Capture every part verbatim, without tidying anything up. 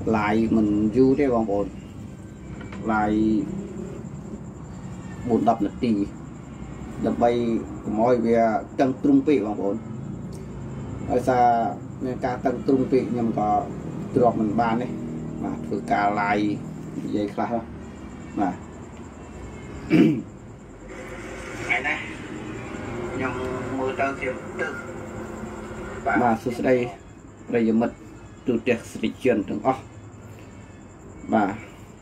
lại mình du thế bằng ổn lại bốn đập là tì đập bay mọi về tăng trung vị bằng ổn ở xa nên ca tăng trung vị nhưng có drop mình ban đấy mà thử cả lại vậy khác mà ngày nay nhưng mưa tơ thì tự mà số đây bây giờ mất từ tiệc sự chuyển từng óc và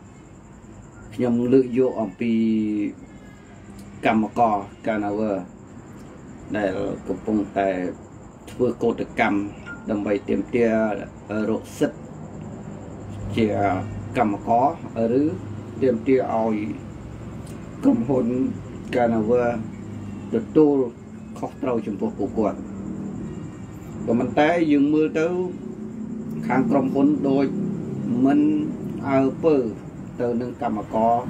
nhằm lựa dụ ở pi cầm cò cà nào vừa để cục bông tại vừa cột được cầm đầm bầy tiêm tia rộ sứt chỉ cầm có ở rứ tiêm tia oi cầm hồn cà nào vừa được tu khó trâu chừng bộ của quần còn mình té dừng mưa tới kháng cầm hồn đôi mình ở bờ từ nâng cầm có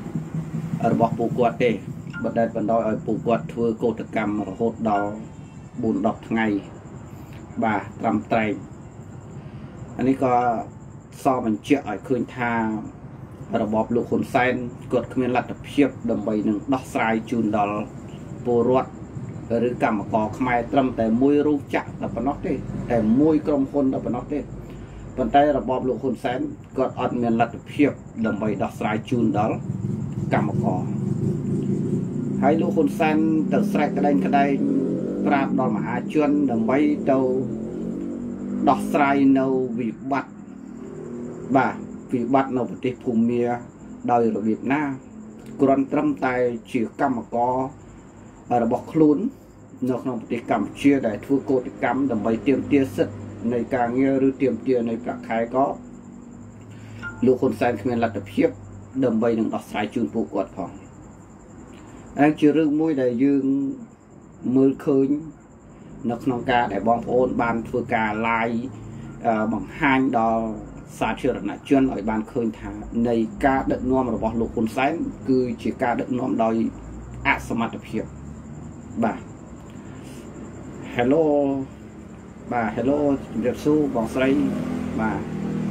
ở bọc bộ quạt đây bật đây vẫn đòi ở bộ quạt thưa cô thực cầm hốt đó buồn đọc ngày bà làm tay anh ấy có so mình chuyện ở khơi tha ở bọc lục hồn sen cột không lặt tập hiệp đầm bầy nâng đọc sai chun đó bộ ruột rồi cầm có mai trầm tại môi ru chặt là nó đi tại môi cầm hồn là nó đi còn tay là bọc lục hồn sen cột ở miền lặt tập hiệp đầm bầy đọc sai chun đó cầm có hãy lục hồn sen tự sạch cái đây cái đây ra đòn mà hai chân đầm bay đâu đọc sai nâu vì bắt và vì bắt nâu một phù mía đời ở Việt Nam còn trăm tay chỉ cầm mà có ở bọc luôn nó không thể cầm chia để thua cô thì cầm đầm bay tiêm tia sứt này càng nghe rư tiêm tia này cả khai có lục hồn sen khi là tập hiệp đầm bay đừng đọc sai chun phụ quật phòng anh chưa rương môi đầy dương mưa khơi nó không ca để bom ôn ban thưa ca lai bằng hai đò xa chưa là chuyên ở ban khơi thả này ca đựng nom là bỏ lục hồn sáng cứ chỉ ca đựng nom đòi ạ sa mặt tập hiệp bà hello bà hello đẹp su bằng say bà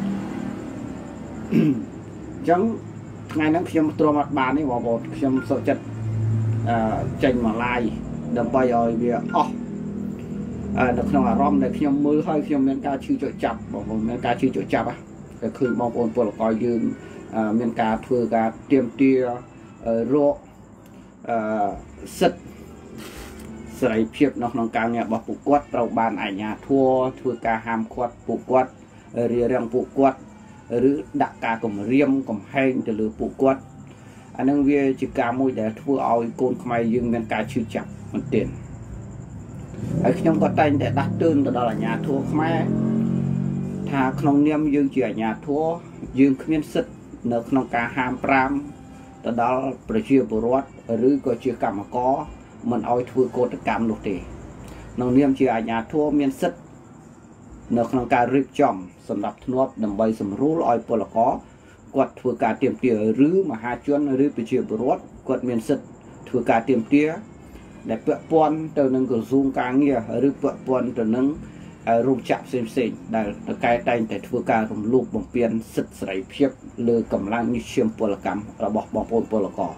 chẳng ngày nắng khi trò mặt bàn ấy bỏ bột khi sợ chật chanh mà lai đầm bay rồi vì ồ được không là rom này khi mưa hơi khi miền ca chưa chỗ chập bỏ miền ca chưa chỗ chập á cái khơi bom ôn của coi dương miền ca thưa ca tiêm tia rộ sứt sấy phiệp nó nó càng nhà bỏ phụ quất đầu bàn ảnh nhà thua thưa ca ham quất phụ quất rìa riêng phụ quất rứ đặc ca cùng riêng cùng hên từ lửa phụ quất anh em về chỉ cả môi để thua oi côn mai dương miền ca chưa chập mình tiền ở khi có tay để đặt tên đó là nhà thua mai thà không niêm dương chỉ ở nhà thua dương miền sứt nó không ca ham pram đó đó là chia bổ rót rứ có chia cả mà có mình oi thua cô tất cả lục thì nó niêm chỉ ở nhà thua miền sứt nó không ca rip chom sầm đập nuốt đầm bay sầm rú oi bổ là có quạt thua cả tiềm tía rứ mà hai chuyên rứ bị chia bổ rót quạt miền sứt thua cả tiềm tía để vợ pon từ nâng cửa zoom cá nghe rứ vợ pon từ nâng rung chạm xem xem để cái tay để thua cả rung lục bằng piên sứt sấy phiếp lừa cầm lang như chiêm bổ là cắm là bọc bọc bồn bổ là cỏ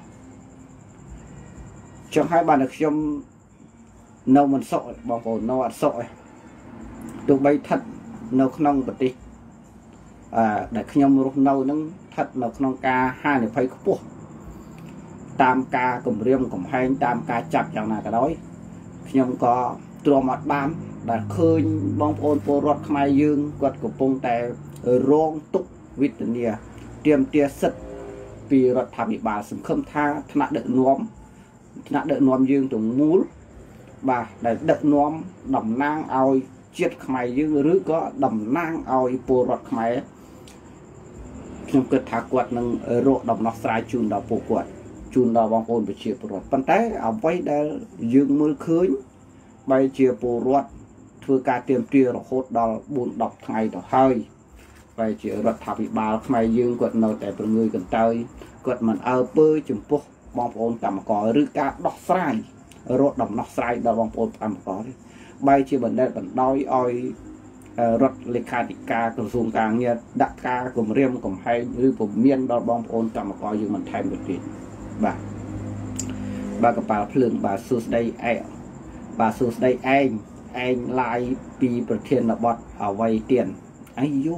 trong hai bạn được trong nâu mình sội bọc bồn nâu ăn sội tụ bay thật nâu không bật đi à để khi nhom rung nâu nâng thật nâu không ca hai này phải có tam ca cùng riêng cùng hai tam ca chặt chẳng là cái đói khi nhom có trò mặt ban là khơi bong ôn po rót mai dương quật của pông tè rong túc Virginia tiêm tia sứt vì rót thảm bị bà sừng khâm tha thạ đợi nuông thạ đợi nuông dương tụng múl bà để đợi nuông đầm nang ao chết mai dương rứ có đầm nang ao po rót mai trong cơ thả quật nâng rộ đầm nó sai chun đào po quật chun đào bong ôn bị chia po rót pan té ở vây để dương mưa khơi bay chia po rót thưa ca tiêm tia rồi hốt đào buồn đọc ngày đó hơi vậy chỉ rót thả bị bà mai dương quật nâu tại một người cần tới quật mình ở bơi chừng po bong ôn cầm cò rứ ca đọc sai rộ đầm nó sai đào bong ôn cầm cò bay chia bẩn đây bẩn đói oi รถเลขาธิการกระทรวงการเงินดักการกลุ่มเรียมกลุ่มให้หรือผมเมียนดอลบองโอนกรรมกรอยู่มันแทนบทเรียนบ่าบ่ากระเป๋าเพลิงบ่าสูสได้ไอบ่าสูสได้ไอไอลายปีประเทศนบอดเอาไว้เตียนไอโย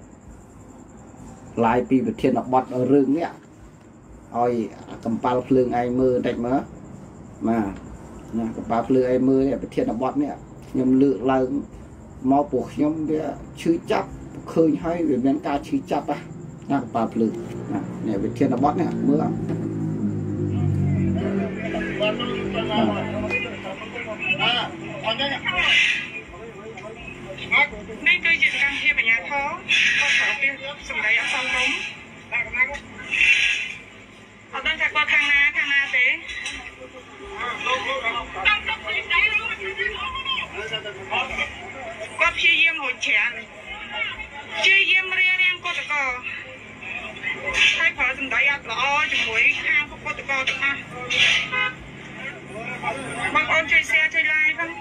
ลายปีประเทศนบอดเรื่องเนี้ยอ้อยกระเป๋าเพลิงไอมือได้มั้ยมาเนี่ยกระเป๋าเพลิงไอมือเนี่ยประเทศนบอดเนี่ยยมเลือกลายมอปวกยมเบี้ยชื่อจับเคยให้เรื่องการชื่อจับอ่ะนักปราบลือเนี่ยวิทยาบอสเนี่ยเมื่อนี่คือจิตการเทียบปัญญาท้อก็ขอเป็นสมัยอักษรล้มเอาตั้งแต่ก่อนทางนาทางนาเต้ก็พี่เยี่ยมหัวเฉียนเชี่ยเยี่ยมเรียนเรียงก็ตะกอให้พอสมัยอักษรจมูกข้างก็ตะกอตะมาบางคนใช้เสียใช้ลายบ้าง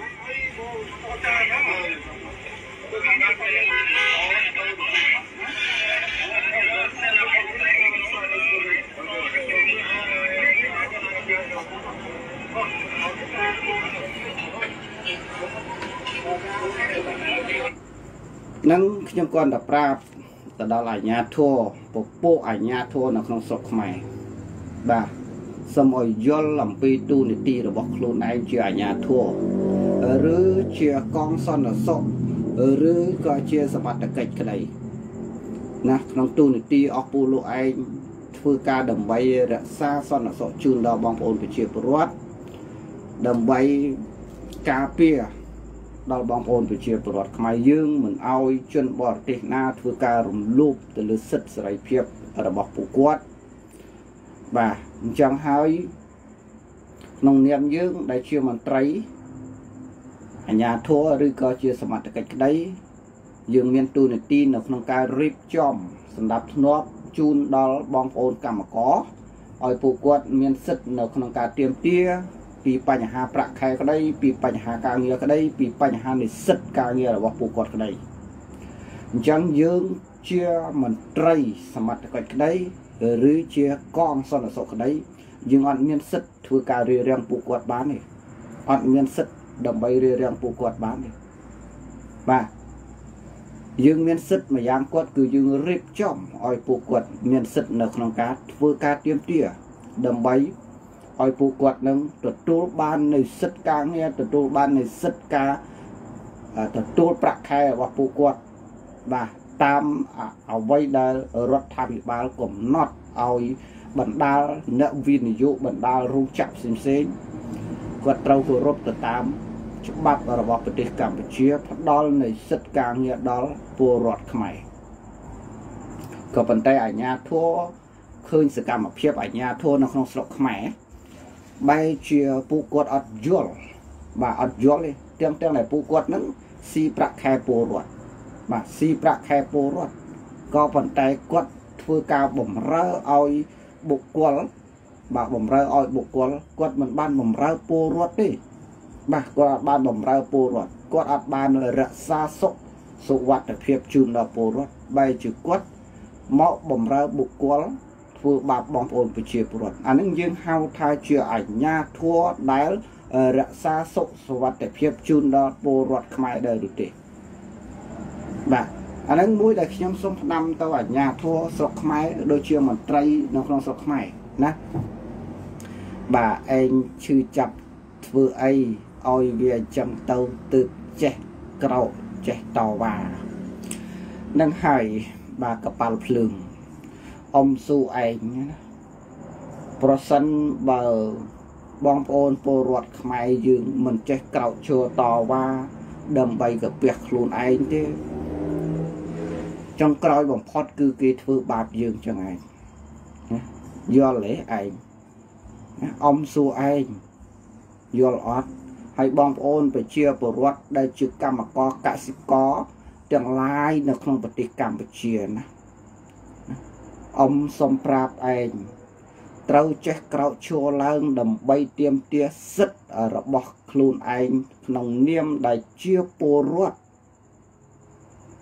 นั่งขยมก่อนดับปราบแต่ดาลายญาทั่วปกโป้อายญาทั่วนักนองศกใหม่บ่าสมัยย้อนลำปีตูนิตีระบบโคลนไอเจียญาทั่วหรือเชียกองซ่อนศกหรือก็เชียสมัติกิจกันเลยนะน้องตูนิตีออกปูโลไอฟื้นการดำใบรักษาซ่อนศกจูนดาวบางโอนไปเชียปรวัดดำใบกาเปียดาวบางโอนไปเชียปรวัดขมายยืงเหมือนเอาจนบอดติหน้าฟื้นการรุมลูบแต่ลือสิทธิ์ใส่เพียบระบบปูกวดบ่าจังหายนองเนียมยืงได้เชื่อมันไตรอัญญาทั่วหรือก็เชื่อสมัติกิจได้ยืงเมียนตูนตีนในการรีบจอมสำหรับทนบจูนดอลบองโอนกรรมกออ้อยปูกวดเมียนสิทธิ์ในการเตรียมเตี้ยปีปัญหาประใครก็ได้ปีปัญหาการเงินก็ได้ปีปัญหาในสิทธิ์การเงินหรือว่าปูกวดก็ได้จังยืงเชื่อมันไตรสมัติกิจได้หรือเชียกองสนสกได้ยังอันเมียนสิทธิ์ถือการเรียงปูกวดบ้านนี่อันเมียนสิทธิ์ดำใบเรียงปูกวดบ้านนี่บ่ายังเมียนสิทธิ์มาอย่างกวดคือยังรีบจอมอ้อยปูกวดเมียนสิทธิ์ในขนมการถือการเตรียมเตี้ยดำใบอ้อยปูกวดนึงตัวตัวบ้านในสิทธิ์กลางเนี่ยตัวตัวบ้านในสิทธิ์กาตัวตัวประแค่ว่าปูกวดบ่าตามเอาไว้ได้รถทำบาลกลมน็อตเอาบรรดาเนวินยุบรรดารูจับสินเซนก็เราเคารพตามฉบับระบบปฏิกรรมเชียพดอลในสิทธิการเงียดอลปูรอดขมายก็เป็นแต่อัญญาทั่วคืนสกรรมเพียบอัญญาทั่วในของสลบขมายใบเชียปูกวดอัดยอลบ่าอัดยอลเลยเตียงเตียงไหนปูกวดนั้นสีประแคปูรอดมาสีประแคปูรถก็ปันใจกดฟือการบ่มเร่อเอาบุกกวลบ่บ่มเร่อเอาบุกกวลกดมันบ้านบ่มเร่อปูรถดิบ่กดบ้านบ่มเร่อปูรถกดอัดบ้านเลยรักษาสุขสุวัตเพียบจูนดาวปูรถใบจุกดเหมาะบ่มเร่อบุกกวลฟือบาบบ่มโอนไปเชียปูรถอันนั้นยังเฮาทายเชื่ออัญญาทั่วได้รักษาสุขสุวัตเพียบจูนดาวปูรถขมายได้ดูดิบ่าอันนั้นมุ้ยแต่ขยมส้มนำตัวญาทั่วสกไม้โดยเชื่อมันไตรนกนองสกไม้นะบ่าเองชื่อจับធ្វើអីឲ្យវាចឹងទៅទឹកចេះក្រោកចេះតវ៉ានឹងហើយបាទកប៉ាល់ភ្លើងអ៊ំស៊ូឯងណាប្រសិនបើបងប្អូនពលរដ្ឋខ្មែរយើងមិនចេះក្រោកឈរតវ៉ាដើម្បីកាពះខ្លួនឯងទេចុងក្រោយបំផុតគឺគេធ្វើបាបយើងចឹងឯងយល់ទេឯងអ៊ំស៊ូឯងយល់អត់ហើយបងប្អូនប្រជាពលរដ្ឋដែលជាកម្មករកសិករទាំងឡាយនៅក្នុងប្រទេសកម្ពុជាណាអ៊ំសូមប្រាប់ឯងត្រូវចេះក្រោកឈរឡើងដើម្បីទាមទារសិទ្ធិរបស់ខ្លួនឯងក្នុងនាមដែលជាពលរដ្ឋ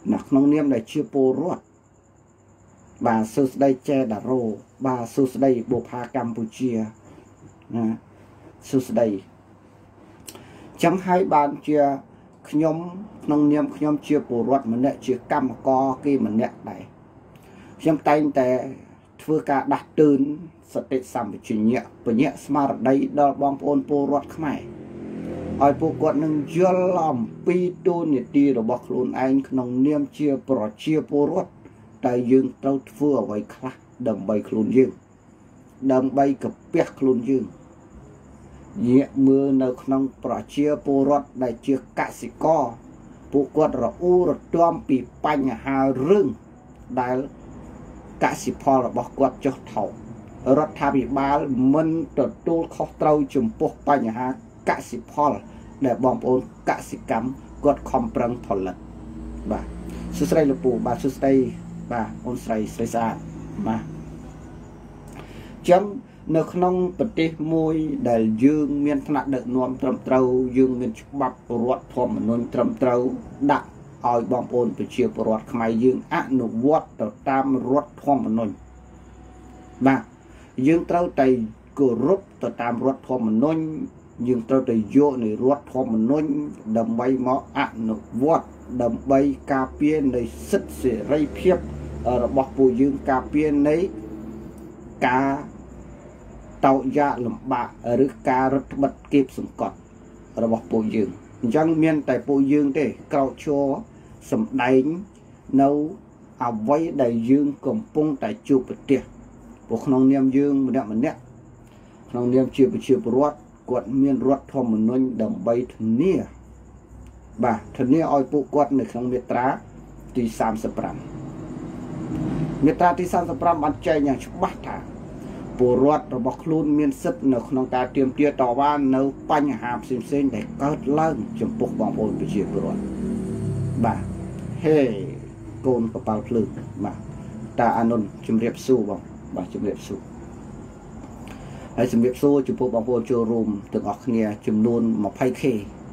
นักน้องเนียมได้เชื่อโปรดบาสุสได้เจดาโรบาสุสได้บุพากัมพูชีนะสุสได้จังให้บานเชียขยมน้องเนียมขยมเชื่อโปรดมันเนี่ยเชื่อกรรมกอกี่มันเนี่ยได้ยังแต่แต่เพื่อการดักตื่นสติสัมปชัญญะปัญญาสมาร์ทได้ดอลบองโอนโปรดขมายไอ้พวกกดนึงยอลอมปีตูนิตีระบบครูนไอ้ขนมเนียมเชียปลอดเชียโปรดแต่ยืงเต้าเฟื่อไว้คลาดำใบครูนยืงดำใบกับเปียกครูนยืงเยี่ยมือในขนมปลอดเชียโปรดได้เชียกสิกอพวกกดระอูระต้อมปีปัญหาเรื่องได้กสิพอระบบกดจดเท่ารัฐบาลมันตัดตัวข้อเต้าจุ่มพวกปัญหากสิพอลแต่บอมโอนกสิกรรมกดคอมปรังผลลัพธ์บ่าสุดท้ายลูกปู่บ่าสุดท้ายบ่าอนใส่ใส่สะอาดมาจังในขนมปฏิมวยได้ยืงมีถนัดเดินนวมตรมเต้ายืงมีฉบับรวดพรมนนตรมเต้าดักเอาบอมโอนไปเชียร์รวดขมายยืงอนุวัตตามรวดพรมนนบ่ายืงเต้าใจกรุบต่อตามรถพรมนนยังเต้าแต่โยในรถพรมนุนดำใบหมออนุวัดดำใบกาเปียนในสิทธิเสรีเพียบระบบปูยืงกาเปียนในกาเตายาลำบากหรือการถบัดเก็บสมกอดระบบปูยืงยังเมียนแต่ปูยืงได้เกาโชสมได้เนาเอาไว้ได้ยืงกลมปุ้งแต่จูบเตียพวกน้องเนียมยืงมันเนี่ยมันเนี่ยน้องเนียมเชื่อไปเชื่อปรวดกวดเมียนรถทอมมันน้อยดำใบทุนเนี่ยบ่าทุนเนี่ยอ้อยปูกวดในครั้งเมตราที่สามสิบปรามเมตราที่สามสิบปรามอันใจอย่างฉบับถาปูรถระบบคลูนเมียนซึบในขนมตาเตรียมเตี้ยต่อว่าในปัญหาสิ่งเส้นแต่ก็เลิ่งจมปุกบางโอนไปเชียร์ปรวดบ่าเฮ้โกนกระเป๋าพลึกบ่าตาอานนท์จุ่มเรียบสู้บ้างบ่าจุ่มเรียบสู้ไอ้สมเด็จโซ่จุดพวกบางพวกโจรูมตึกออกเนี่ยจุดนูนมาไพ่เค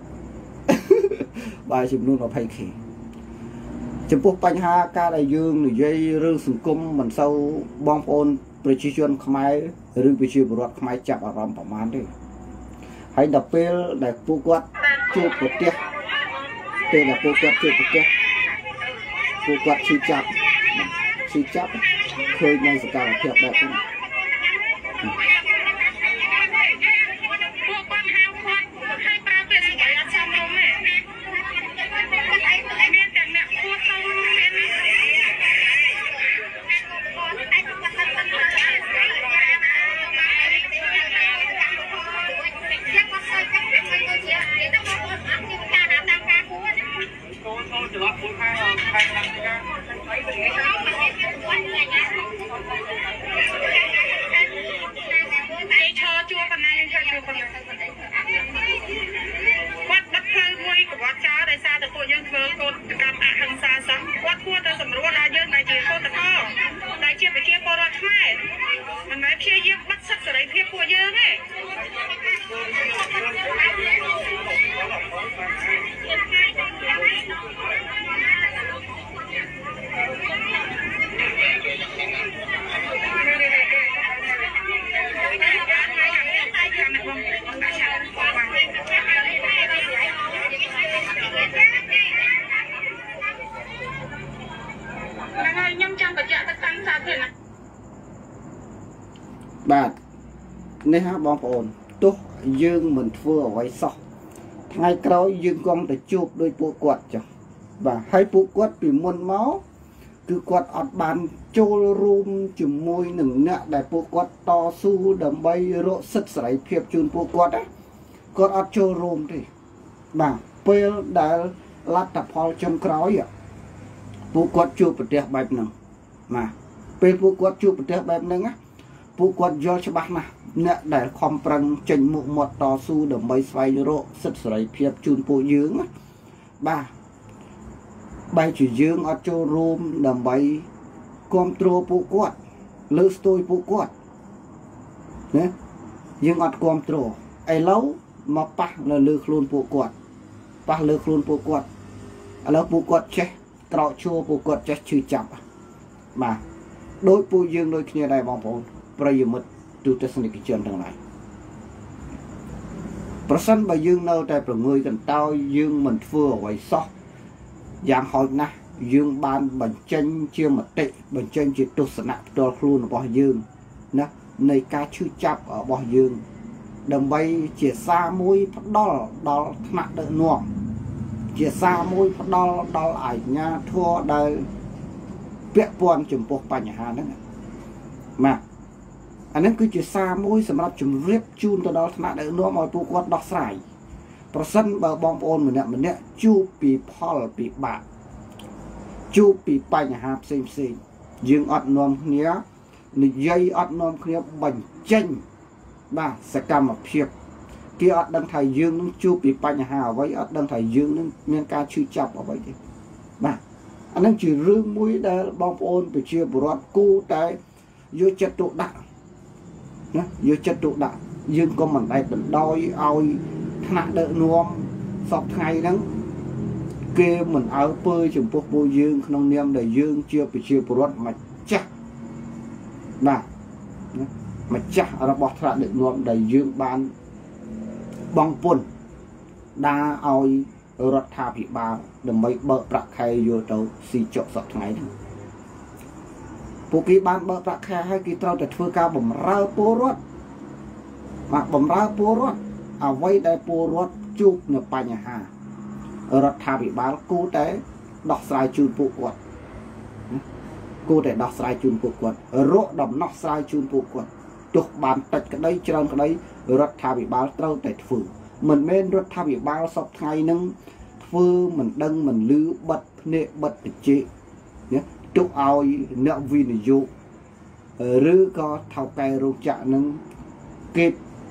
บายจุดนูนมาไพ่เคจุดพวกปัญหาการได้ยืงหรือยัยเรื่องสังคมมันเศร้าบางพวกประชาชนขมายหรือประชาชนรัฐขมายจับอารมณ์ประมาณนี้ให้ดับเบิลได้พวกวัดจูบปะเตี้ยเตะได้พวกวัดจูบปะเตี้ยพวกวัดชี้จับชี้จับเคยในสกัดเพียบแบบนี้บาทนี่ฮะบองปอนตุ๊กยืงเหมือนเฟื่อไว้ซอกไงเรายืงกองแต่จูบโดยปูกวดจ้ะบ่าให้ปูกวดปีมวนเมาคือกวดอัดบานโจรูมจุ่มมวยหนึ่งเนี่ยได้ปูกวดต่อสู้ดำใบโรสึกใส่เพียบจูนปูกวดอ่ะกวดอัดโจรูมดิบ่าเปลได้ลัดตะพอจมกร้อยอ่ะปูกวดจูบประเดี๋ยวแบบหนึ่งมาเปลปูกวดจูบประเดี๋ยวแบบหนึ่งอ่ะปูกวดย่อฉบับนะเนี่ยได้ความปรังจังมุกหมดต่อสู้ดำใบไฟโรสึกใส่เพียบจูนปูยืงอ่ะบ่าใบจุยืงอัดโจรูมดำใบกอมตรปูกวดเลือสตัวปูกวดเนี่ยยังอัดกอมตรไอ้เล้ามาปะแล้วเลือคลูนปูกวดปะเลือคลูนปูกวดแล้วปูกวดเช็คក្រោកឈួរពួកគាត់ចេះឈឺចាប់បាទដោយពួកយើងដូចគ្នាដែរបងប្អូនប្រិយមិត្តទូទស្សនិកជនទាំងឡាយប្រសិនបើយើងនៅតែប្រងើយកន្តើយយើងមិនធ្វើអ្វីសោះយ៉ាងហោចណាស់យើងបានបញ្ចេញជាមតិបញ្ចេញជាទស្សនៈផ្ទាល់ខ្លួនរបស់យើងណានៃការឈឺចាប់របស់យើងដើម្បីជាសារមួយផ្ដល់ដល់ថ្នាក់ដឹកនាំជាសារមួយផ្ដល់ដល់អាជ្ញាធរដែលពាក់ព័ន្ធចំពោះបញ្ហាហ្នឹងបាទអាហ្នឹងគឺជាសារមួយសម្រាប់ជម្រាបជូនទៅដល់ថ្នាក់ដឹកនាំឲ្យពួកគាត់ដោះស្រាយប្រសិនបើបងប្អូនម្នាក់ម្នាក់ជួបពីផលពិបាកជួបពីបញ្ហាផ្សេងផ្សេងយើងអត់នាំគ្នានិយាយអត់នាំគ្នាបញ្ចេញបាទសកម្មភាពគេអត់ដឹងថាយើងនឹងជួបពីបញ្ហាអ្វីអត់ដឹងថាយើងនឹងមានការឈឺចាប់អ្វីទេបាទអានឹងជារឿងមួយដែលបងប្អូនប្រជាពលរដ្ឋគូតែយកចិត្តទុកដាក់ណាយកចិត្តទុកដាក់យើងក៏មិនដែលបណ្ដោយឲ្យថ្នាក់ដឹកនាំសពថ្ងៃហ្នឹងគេមិនអើពើចំពោះពួកយើងក្នុងនាមដែលយើងជាប្រជាពលរដ្ឋម្ចាស់បាទម្ចាស់របស់ថ្នាក់ដឹកនាំដែលយើងបានបងពុនដាឲ្យរដ្ឋាភិបាលដើម្បីបើកប្រាក់ខែយកទៅស៊ីចុកសពថ្ងៃហ្នឹងពួកគេបានបើកប្រាក់ខែឲ្យគេត្រូវតែធ្វើការបម្រើពលរដ្ឋបាទបម្រើពលរដ្ឋអ្វីដែលពលរដ្ឋជួបនៅបញ្ហារដ្ឋាភិបាលគួរតែដោះស្រាយជូនពួកគាត់គួរតែដោះស្រាយជូនពួកគាត់រកដំណោះស្រាយជូនពួកគាត់ទោះបានតិចក្តីច្រើនក្តីរដ្ឋាភិបាលត្រូវតែធ្វើមិនមែនរដ្ឋាភិបាលសពថ្ងៃហ្នឹងធ្វើមិនដឹងមិនលឺបិទភ្នែកបិទបញ្ចេណាទុកឲ្យអ្នកវិនិយោគឬក៏ថៅកែរោងចក្រហ្នឹងគេ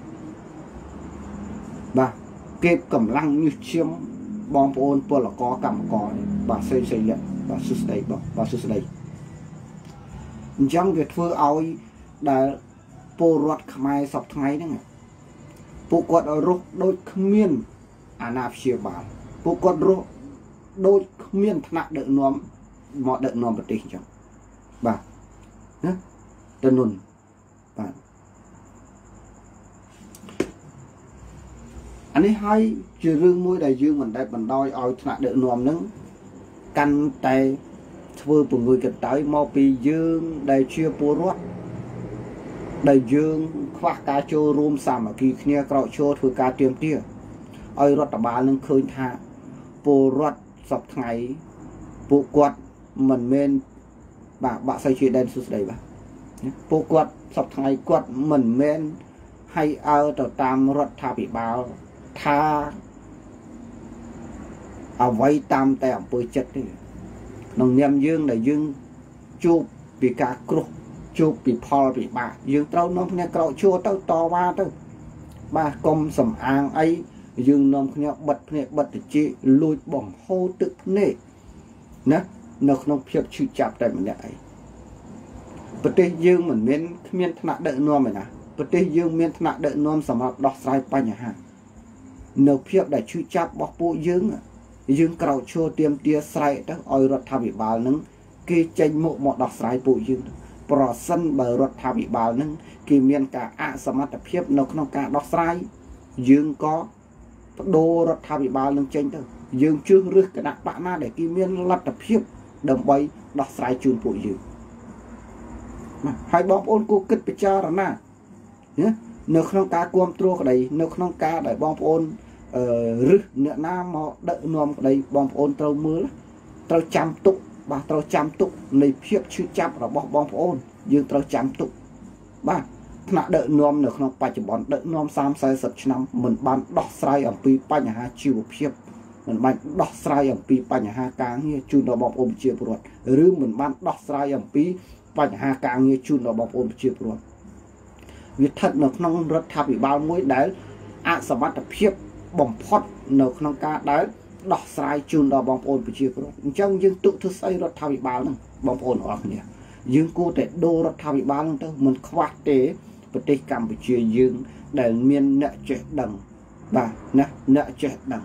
បាទគេកម្លាំងញើសឈាមបងប្អូនពលករកម្មករបាទសេសេលបាទសុស្ដីបងបាទសុស្ដីអញ្ចឹងវាធ្វើឲ្យដែលពលរដ្ឋខ្មែរសពថ្ងៃហ្នឹងពួកគាត់រស់ដូចគ្មានអាណាព្យាបាលពួកគាត់រស់ដូចគ្មានថ្នាក់ដឹកនាំមកដឹកនាំប្រទេសអញ្ចឹងបាទណាតនុនបាទអានេះហើយជារឿងមួយដែលយើងមិនដែលបណ្ដោយឲ្យថ្នាក់ដឹកនាំហ្នឹងកាន់តែធ្វើពង្រួយកន្តើយមកពីយើងដែលជាពលរដ្ឋដែលយើងខ្វះការចូលរួមសាមគ្គីគ្នាក្រោកឈរធ្វើការទៀមទាឲ្យរដ្ឋបាលនឹងឃើញថាពលរដ្ឋសពថ្ងៃពួកគាត់មិនមែនបាទបាក់សៃជាដែនសុស្ដីបាទពួកគាត់សពថ្ងៃគាត់មិនមែនឲ្យអើទៅតាមរដ្ឋាភិបាលថាអ្វីតាមតែអំពើចិត្តទេក្នុងនាមយើងដែលយើងជួបពីការគ្រោះជួបពីផលពិបាកយើងត្រូវនាំគ្នាក្រោកឈរទៅតវ៉ាទៅបាទកុំសំអាងអីយើងនាំគ្នាបិទភ្នែកបិទតិចលួចបំហូរទឹកភ្នែកណានៅក្នុងភាពឈឺចាប់តែម្នាក់ឯងប្រទេសយើងមិនមានគ្មានថ្នាក់ដឹកនាំទេណាប្រទេសយើងមានថ្នាក់ដឹកនាំសម្រាប់ដោះស្រាយបញ្ហានៅភាពដែលឈឺចាប់របស់ពួកយើងយើងក្រោកឈរទៀមទាស្រែកទៅឲ្យរដ្ឋាភិបាលនឹងគេចេញមុខមកដោះស្រាយពួកយើងប្រសិនបើរដ្ឋាភិបាលនឹងគេមានការអសមត្ថភាពនៅក្នុងការដោះស្រាយយើងក៏បដូររដ្ឋាភិបាលនឹងចេញទៅយើងជឿរឹសគណៈបកណាដែលគេមានលទ្ធភាពដើម្បីដោះស្រាយជូនពួកយើងណាហើយបងប្អូនគួរគិតពិចារណានៅក្នុងការគ្រប់គ្រងក្តីនៅក្នុងការដែលបងប្អូនអឺរឹសអ្នកណាមកដឹកនាំក្តីបងប្អូនត្រូវមើលត្រូវចាំទុកបាទត្រូវចាំទុកនៃភាពឈឺចាប់របស់បងប្អូនយើងត្រូវចាំទុកបាទថ្នាក់ដឹកនាំនៅក្នុងបច្ចុប្បន្នដឹកនាំសាមសីសិបឆ្នាំមិនបានដោះស្រាយអំពីបញ្ហាជីវភាពមិនបានដោះស្រាយអំពីបញ្ហាការងារជូនដល់បងប្អូនប្រជាពលរដ្ឋឬមិនបានដោះស្រាយអំពីបញ្ហាការងារជូនដល់បងប្អូនប្រជាពលរដ្ឋវាស្ថិតនៅក្នុងរដ្ឋាភិបាលមួយដែលអសមត្ថភាពបំផុតនៅក្នុងការដែលដោះស្រាយជូនដល់បងប្អូនប្រជាពលរដ្ឋអញ្ចឹងយើងទុកធ្វើស្អីរដ្ឋាភិបាលហ្នឹងបងប្អូនអរគ្នាយើងគួរតែដូររដ្ឋាភិបាលហ្នឹងទៅមិនខ្វះទេប្រទេសកម្ពុជាយើងដែលមានអ្នកចេះដឹងបាទណាអ្នកចេះដឹង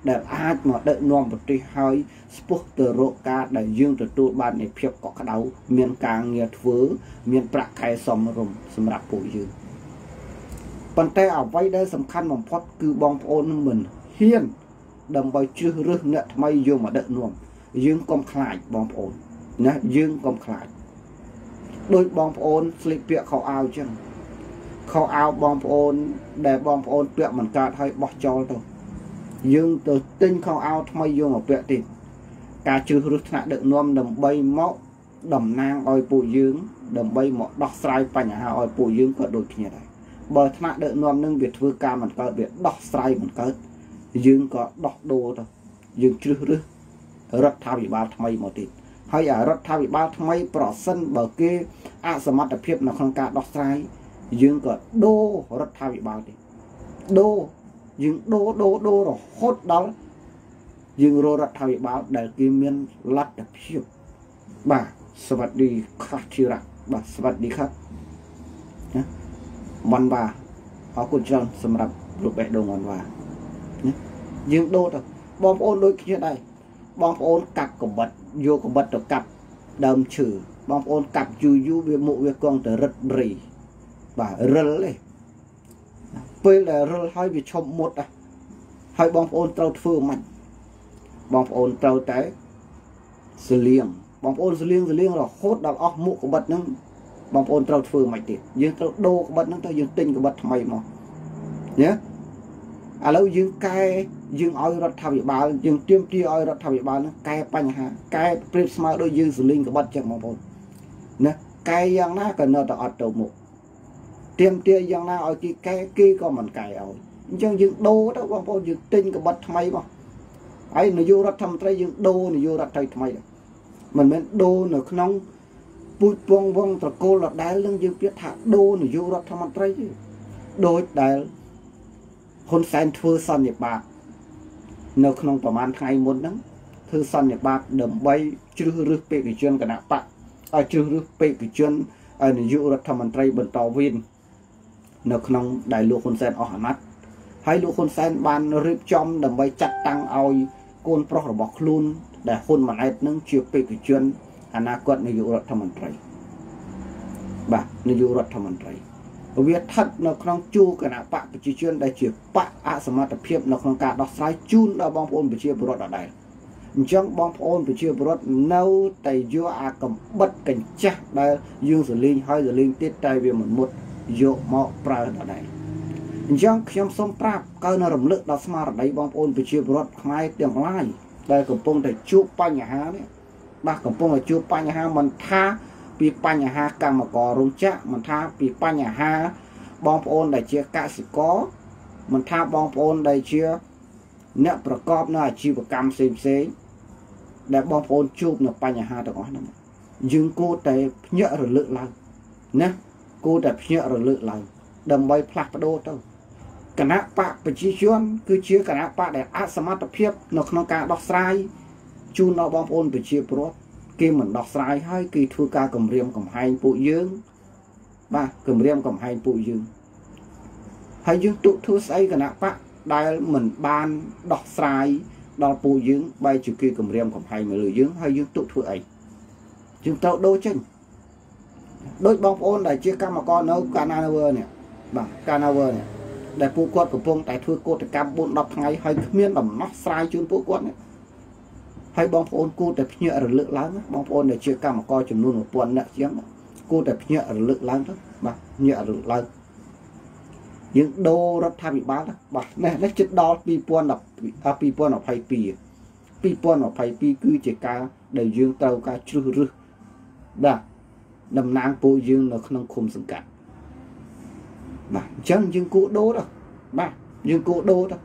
ដែលអាចមកដឹកនាំប្រទេសហើយស្ពុះទៅរកការដែលយើងទទួលបាននៃភាពកក់ក្ដៅមានការងារធ្វើមានប្រាក់ខែសមរម្យសម្រាប់ពួកយើងប៉ុន្តែអ្វីដែលសំខាន់បំផុតគឺបងប្អូននឹងមិនហ៊ានដើម្បីជ្រើសរើសអ្នកថ្មីយកមកដឹកនាំយើងកុំខ្លាចបងប្អូនណាយើងកុំខ្លាចដោយបងប្អូនស្លៀកពាក់ខោអាវចឹងខោអាវបងប្អូនដែលបងប្អូនពាក់មិនកើតហើយបោះចោលទៅយើងទៅទិញខោអាវថ្មីយកមកពាក់ទៀតការជ្រើសរើសថ្នាក់ដឹកនាំដើម្បីមកតំណាងឲ្យពួកយើងដើម្បីមកដោះស្រាយបញ្ហាឲ្យពួកយើងក៏ដូចគ្នាដែរបើថ្នាក់ដឹកនាំនឹងវាធ្វើការមិនកើតវាដោះស្រាយមិនកើតយើងក៏ដោះដូរទៅយើងជ្រើសរើសរដ្ឋាភិបាលថ្មីមកទៀតហើយអារដ្ឋាភិបាលថ្មីប្រសិនបើគេអសមត្ថភាពនៅក្នុងការដោះស្រាយយើងក៏ដូររដ្ឋាភិបាលទៀតដូរយើងដូរដូរដូររហូតដល់យើងរករដ្ឋាភិបាលដែលគេមានលទ្ធភាពបាទសวัสดีខាស់ធីរ៉ាបាទសวัสดีครับណាវ៉ាន់វ៉ាអរគុណច្រើនសម្រាប់រូបបេះដូងវ៉ាន់វ៉ាណាយើងដូរទៅបងប្អូនដូចគ្នាដែរបងប្អូនកាប់កបិតយកកបិតទៅកាប់ដើមឈើបងប្អូនកាប់យូរយូរវាមុខវាកង់ទៅរឹតបរីបាទរិលទេពេលដែលរិលហើយវាឈប់មុតហើយបងប្អូនត្រូវធ្វើមិនបងប្អូនត្រូវតែសលៀងបងប្អូនសលៀងសលៀងរហូតដល់អស់មុខកបិតហ្នឹងបងប្អូនត្រូវធ្វើមិនទៀតយើងត្រូវដូរកបិតហ្នឹងទៅយើងទិញកបិតថ្មីមកណាឥឡូវយើងកែយើងឲ្យរដ្ឋាភិបាលយើងទាមទារឲ្យរដ្ឋាភិបាលហ្នឹងកែបញ្ហាកែប្រៀបស្មើដូចយើងសលៀងកបិតចឹងបងប្អូនណាកែយ៉ាងណាក៏នៅតែអត់ទៅមុខទាមទារយ៉ាងណាឲ្យគេកែគេក៏មិនកែឲ្យអញ្ចឹងយើងដូរទៅបងប្អូនយើងទិញកបិតថ្មីមកហើយនយោបាយរដ្ឋមន្ត្រីយើងដូរនយោបាយរដ្ឋថ្មីមិនមែនដូរនៅក្នុងពូជពងវងត្រកូលដដែលនឹងយើងពាក្យថាដូរនយោបាយរដ្ឋមន្ត្រីទេដូចដែលហ៊ុនសែនធ្វើសន្និបាតនៅក្នុងប្រហែលថ្ងៃមុនហ្នឹងធ្វើសន្និបាតដើម្បីជ្រើសរើសបេក្ខជនគណៈបកឲ្យជ្រើសរើសបេក្ខជនឲ្យនយោបាយរដ្ឋមន្ត្រីបន្តវេននៅក្នុងដែលលោកហ៊ុនសែនអស់អាណត្តិហើយលោកហ៊ុនសែនបានរៀបចំដើម្បីចាត់តាំងឲ្យកូនប្រុសរបស់ខ្លួនដែលហ៊ុនម៉ាណែតនឹងជាបេក្ខជនអនាគតនាយករដ្ឋមន្ត្រីបាទនាយករដ្ឋមន្ត្រីវាស្ថិតនៅក្នុងជួរគណៈបកប្រជាជនដែលជាបកអសមត្ថភាពនៅក្នុងការដោះស្រាយជូនដល់បងប្អូនប្រជាពលរដ្ឋដដែលអញ្ចឹងបងប្អូនប្រជាពលរដ្ឋនៅតែយកអាកំបិតកញ្ចាស់ដែលយើងសលេងហើយសលេងទៀតតែវាមិនមុតយកមកប្រើដដែលអញ្ចឹងខ្ញុំសូមប្រាប់កើនៅរំលឹកដល់ស្មារតីបងប្អូនប្រជាពលរដ្ឋខ្មែរទាំងឡាយដែលកំពុងតែជួបបញ្ហានេះបាទកំពុងតែជួបបញ្ហាមិនថាពីបញ្ហាកម្មកររោងចក្រមិនថាពីបញ្ហាបងប្អូនដែលជាកសិករមិនថាបងប្អូនដែលជាអ្នកប្រកបនៅអាជីវកម្មផ្សេងផ្សេងដែលបងប្អូនជួបនៅបញ្ហាទាំងអស់ហ្នឹងយើងគួរតែភ្ញាក់រលឹកឡើងណាគួរតែភ្ញាក់រលឹកឡើងដើម្បីផ្លាស់ប្ដូរទៅគណៈបកប្រជាជនគឺជាគណៈបកដែលអសមត្ថភាពនៅក្នុងការដោះស្រាយជូនដល់បងប្អូនប្រជាពលរដ្ឋគេមិនដោះស្រាយហើយគេធ្វើការគម្រាមកំហែងពួកយើងបាទគម្រាមកំហែងពួកយើងហើយយើងទុកធ្វើស្អីគណៈបកដែលមិនបានដោះស្រាយដល់ពួកយើងបែរជាគេគម្រាមកំហែងមកលើយើងហើយយើងទុកធ្វើអីយើងត្រូវដូរចេញដោយបងប្អូនដែលជាកម្មករនៅកាណាវើនេះបាទកាណាវើនេះដែលពួកគាត់កំពុងតែធ្វើកោតកម្មបួនដប់ថ្ងៃហើយគ្មានដំណោះស្រាយជូនពួកគាត់នេះហើយបងប្អូនគួរតែភ្ញាក់រលឹកឡើងបងប្អូនដែលជាកម្មករចំនួនmộtពាន់អ្នកជាងគួរតែភ្ញាក់រលឹកឡើងទៅបាទភ្ញាក់រលឹកឡើងយើងដូររដ្ឋាភិបាលបាទនេះនេះជិតដល់ពីរពាន់ពីរពាន់ยี่สิบสองពីរពាន់ยี่สิบสองគឺជាការដែលយើងត្រូវការជ្រើសរើសបាទតំណាងពួកយើងនៅក្នុងឃុំសង្កាត់បាទអញ្ចឹងយើងគួរដូរទៅបាទយើងគួរដូរទៅ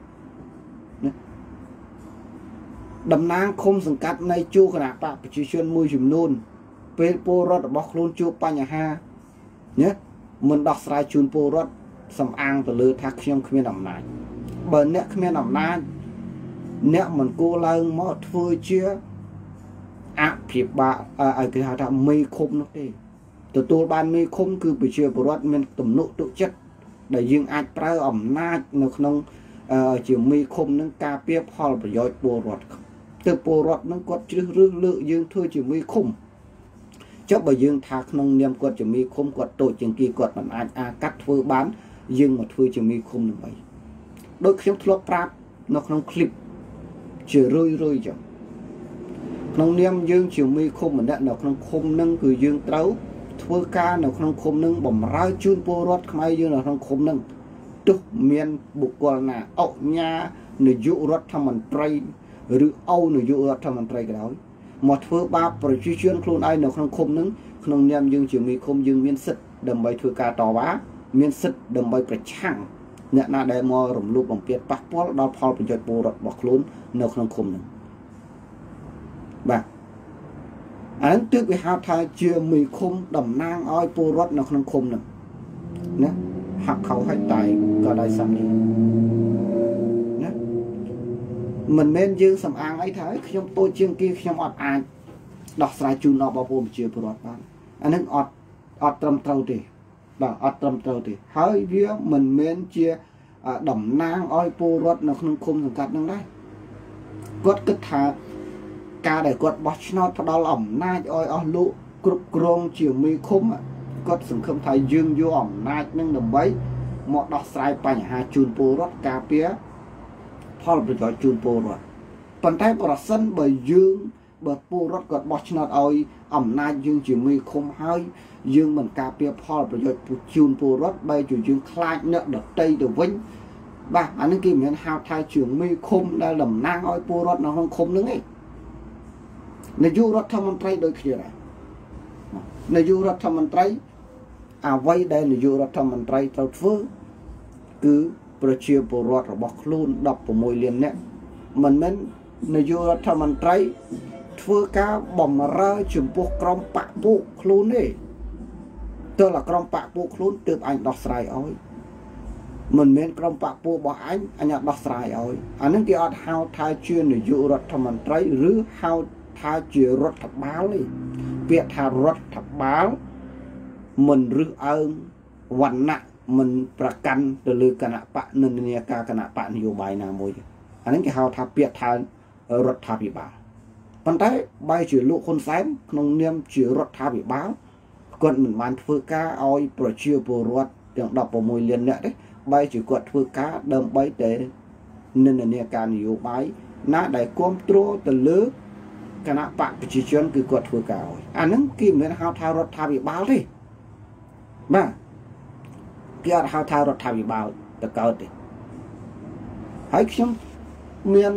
តំណាងឃុំសង្កាត់នៃជួរគណៈបកប្រជាជនមួយចំនួនពេលពលរដ្ឋរបស់ខ្លួនជួបបញ្ហាណាមិនដោះស្រាយជូនពលរដ្ឋសំអាងទៅលើថាខ្ញុំគ្មានអំណាចបើអ្នកគ្មានអំណាចអ្នកមិនគួរឡើងមកធ្វើជាអភិបាលឲ្យគេហៅថាមេឃុំនោះទេទទួលបានមេឃុំគឺប្រជាពលរដ្ឋមានទំនុកទុកចិត្តដែលយើងអាចប្រើអំណាចនៅក្នុងជាមីឃុំនឹងការពារផលប្រយោជន៍ពលរដ្ឋទៅពលរដ្ឋនឹងគាត់ជ្រើសរើសលើកយើងធ្វើជាមីឃុំចុះបើយើងថាក្នុងនាមគាត់ជាមីឃុំគាត់តូចជាងគេគាត់មិនអាចអាកាត់ធ្វើបានយើងមកធ្វើជាមីឃុំនឹងអីដូចខ្ញុំធ្លាប់ប្រាប់នៅក្នុងคลิปជារឿយរឿយចឹងក្នុងនាមយើងជាមីឃុំម្នាក់នៅក្នុងឃុំនឹងគឺយើងត្រូវធ្វើការនៅក្នុងឃុំនឹងបម្រើជូនពលរដ្ឋខ្មែរយើងនៅក្នុងឃុំនឹងទោះមានបុគ្គលណាអុកញ៉ានាយករដ្ឋមន្ត្រីឬអោនាយករដ្ឋមន្ត្រីក៏ដោយមកធ្វើបាបប្រជាជនខ្លួនឯងនៅក្នុងឃុំនឹងក្នុងនាមយើងជាមីឃុំយើងមានសិទ្ធិដើម្បីធ្វើការតវ៉ាមានសិទ្ធិដើម្បីប្រឆាំងអ្នកណាដែលមករំលោភបំពានប៉ះពាល់ដល់ផលប្រយោជន៍ពលរដ្ឋរបស់ខ្លួននៅក្នុងឃុំនឹងបាទអានទើបវាហៅថាជាមីឃុំតំណាងឲ្យពលរដ្ឋនៅក្នុងឃុំនឹងណាហាក់ខោហាច់តែក៏ដោយសំនេះណាមិនមែនយើងសំអាងអីថាខ្ញុំតូចជាងគេខ្ញុំអត់អាចដោះស្រាយជូនដល់បងប្អូនប្រជាពលរដ្ឋបានអានឹងអត់អត់ត្រឹមត្រូវទេបាទអត់ត្រឹមត្រូវទេហើយវាមិនមែនជាតំណាងឲ្យពលរដ្ឋនៅក្នុងឃុំសង្កាត់នឹងដែរគាត់គិតថាការដែលគាត់បោះឆ្នោតផ្ដល់អំណាចឲ្យអស់លោកគ្រប់គ្រងជាមីឃុំគាត់សង្ឃឹមថាយើងយកអំណាចនឹងដើម្បីមកដោះស្រាយបញ្ហាជូនពលរដ្ឋការពារផលប្រយោជន៍ជូនពលរដ្ឋប៉ុន្តែប្រសិនបើយើងបើពលរដ្ឋគាត់បោះឆ្នោតឲ្យអំណាចយើងជាមីឃុំហើយយើងមិនការពារផលប្រយោជន៍ជូនពលរដ្ឋបែរជាយើងខ្លាចអ្នកដតីទៅវិញបាទអានេះគេមិនមែនហៅថាជាមីឃុំដែលតំណាងឲ្យពលរដ្ឋនៅក្នុងឃុំនឹងទេនាយករដ្ឋមន្ត្រីដូចគ្នាដែរនាយករដ្ឋមន្ត្រីអ្វីដែលនាយករដ្ឋមន្ត្រីត្រូវធ្វើគឺប្រជាពលរដ្ឋរបស់ខ្លួនដប់៦លាននាក់មិនមែននាយករដ្ឋមន្ត្រីធ្វើការបម្រើចំពោះក្រុមបកពួកខ្លួនទេទើបតែក្រុមបកពួកខ្លួនទើបអញដោះស្រាយឲ្យមិនមែនក្រុមបកពួករបស់អញអញដោះស្រាយឲ្យអានឹងគេអត់ហៅថាជានាយករដ្ឋមន្ត្រីឬហៅថាជារដ្ឋបាលទេពាក្យថារដ្ឋបាលមិនរឹសអើងវណ្ណៈមិនប្រកាន់ទៅលើគណៈបកនិន្នាការគណៈបកនយោបាយណាមួយអានេះគេហៅថាពាក្យថារដ្ឋាភិបាលប៉ុន្តែបែរជាលោកហ៊ុនសែនក្នុងនាមជារដ្ឋាភិបាលគាត់មិនបានធ្វើការឲ្យប្រជាពលរដ្ឋទាំងដប់៦លាននាក់ទេបែរជាគាត់ធ្វើការដើម្បីតែនិន្នាការនយោបាយណាដែលគ្រប់គ្រងទៅលើគណៈបកប្រជាជនគឺគាត់ធ្វើការឲ្យអាហ្នឹងគេមិនមែនហៅថារដ្ឋាភិបាលទេបាទគេអត់ហៅថារដ្ឋាភិបាលទៅកើតទេហើយខ្ញុំមាន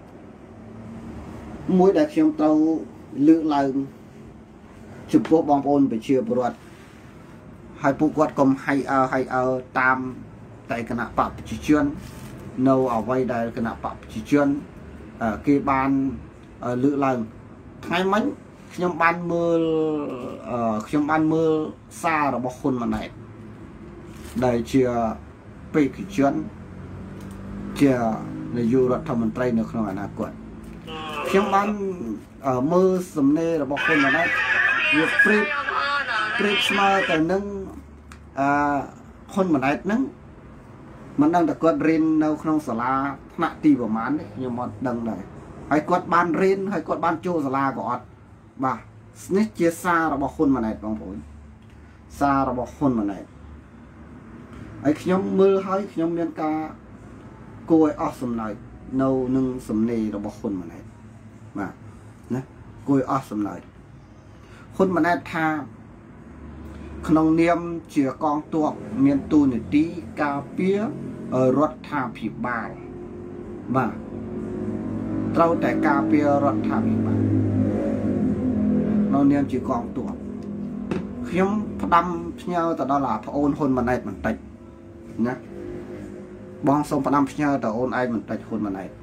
មួយដែលខ្ញុំត្រូវលើកឡើងចំពោះបងប្អូនប្រជាពលរដ្ឋហើយពួកគាត់កុំហៃអើហៃអើតាមតែគណៈបកប្រជាជននៅអ្វីដែលគណៈបកប្រជាជនគេបានលើកឡើងថ្ងៃមិញខ្ញុំបានមើលខ្ញុំបានមើលសាររបស់ហ៊ុនម៉ាណែតដែលជាបេក្ខជនជានាយករដ្ឋមន្ត្រីនៅក្នុងអនាគតខ្ញុំបានមើលសំណេររបស់ហ៊ុនម៉ាណែតវាប្រៀបប្រៀបស្មើទៅនឹងអឺហ៊ុនម៉ាណែតហ្នឹងមិនដឹងតែគាត់រៀននៅក្នុងសាលាថ្នាក់ទីប្រមាណទេខ្ញុំអត់ដឹងដែរហើយគាត់បានរៀនហើយគាត់បានចូលសាលាក៏អត់បាទនេះជាសាររបស់ហ៊ុនម៉ាណែតបងប្អូនសាររបស់ហ៊ុនម៉ាណែតហើយខ្ញុំមើលហើយខ្ញុំមានការគួរឲ្យអស់សំណើចនៅនឹងសំណេររបស់ហ៊ុនម៉ាណែតបាទណាគួរឲ្យអស់សំណើចហ៊ុនម៉ាណែតថាក្នុងនាមជាកងទ័ពមានតួនាទីការពាររដ្ឋាភិបាលបាទត្រូវតែការពាររដ្ឋាភិបាលនៅនាមជាកងទ័ពខ្ញុំផ្ដាំផ្ញើទៅដល់អាប្អូនហ៊ុនម៉ាណែតបន្តិចណាបងសូមផ្ដាំផ្ញើទៅអូនឯងបន្តិចហ៊ុនម៉ាណែត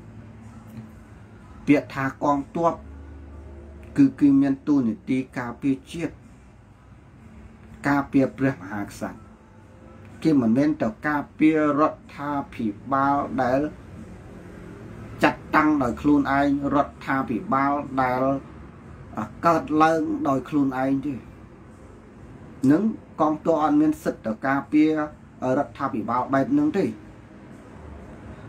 ពាក្យថាកងទ័ពគឺគឺមានតួនាទីការពារជាតិការពារព្រះមហាក្សត្រគេមិនមែនទៅការពាររដ្ឋាភិបាលដែលចាត់តាំងដោយខ្លួនឯងរដ្ឋាភិបាលដែលកើតឡើងដោយខ្លួនឯងទេនឹងកងទ័ពអត់មានសិទ្ធិទៅការពាររដ្ឋាភិបាលបែបហ្នឹងទេ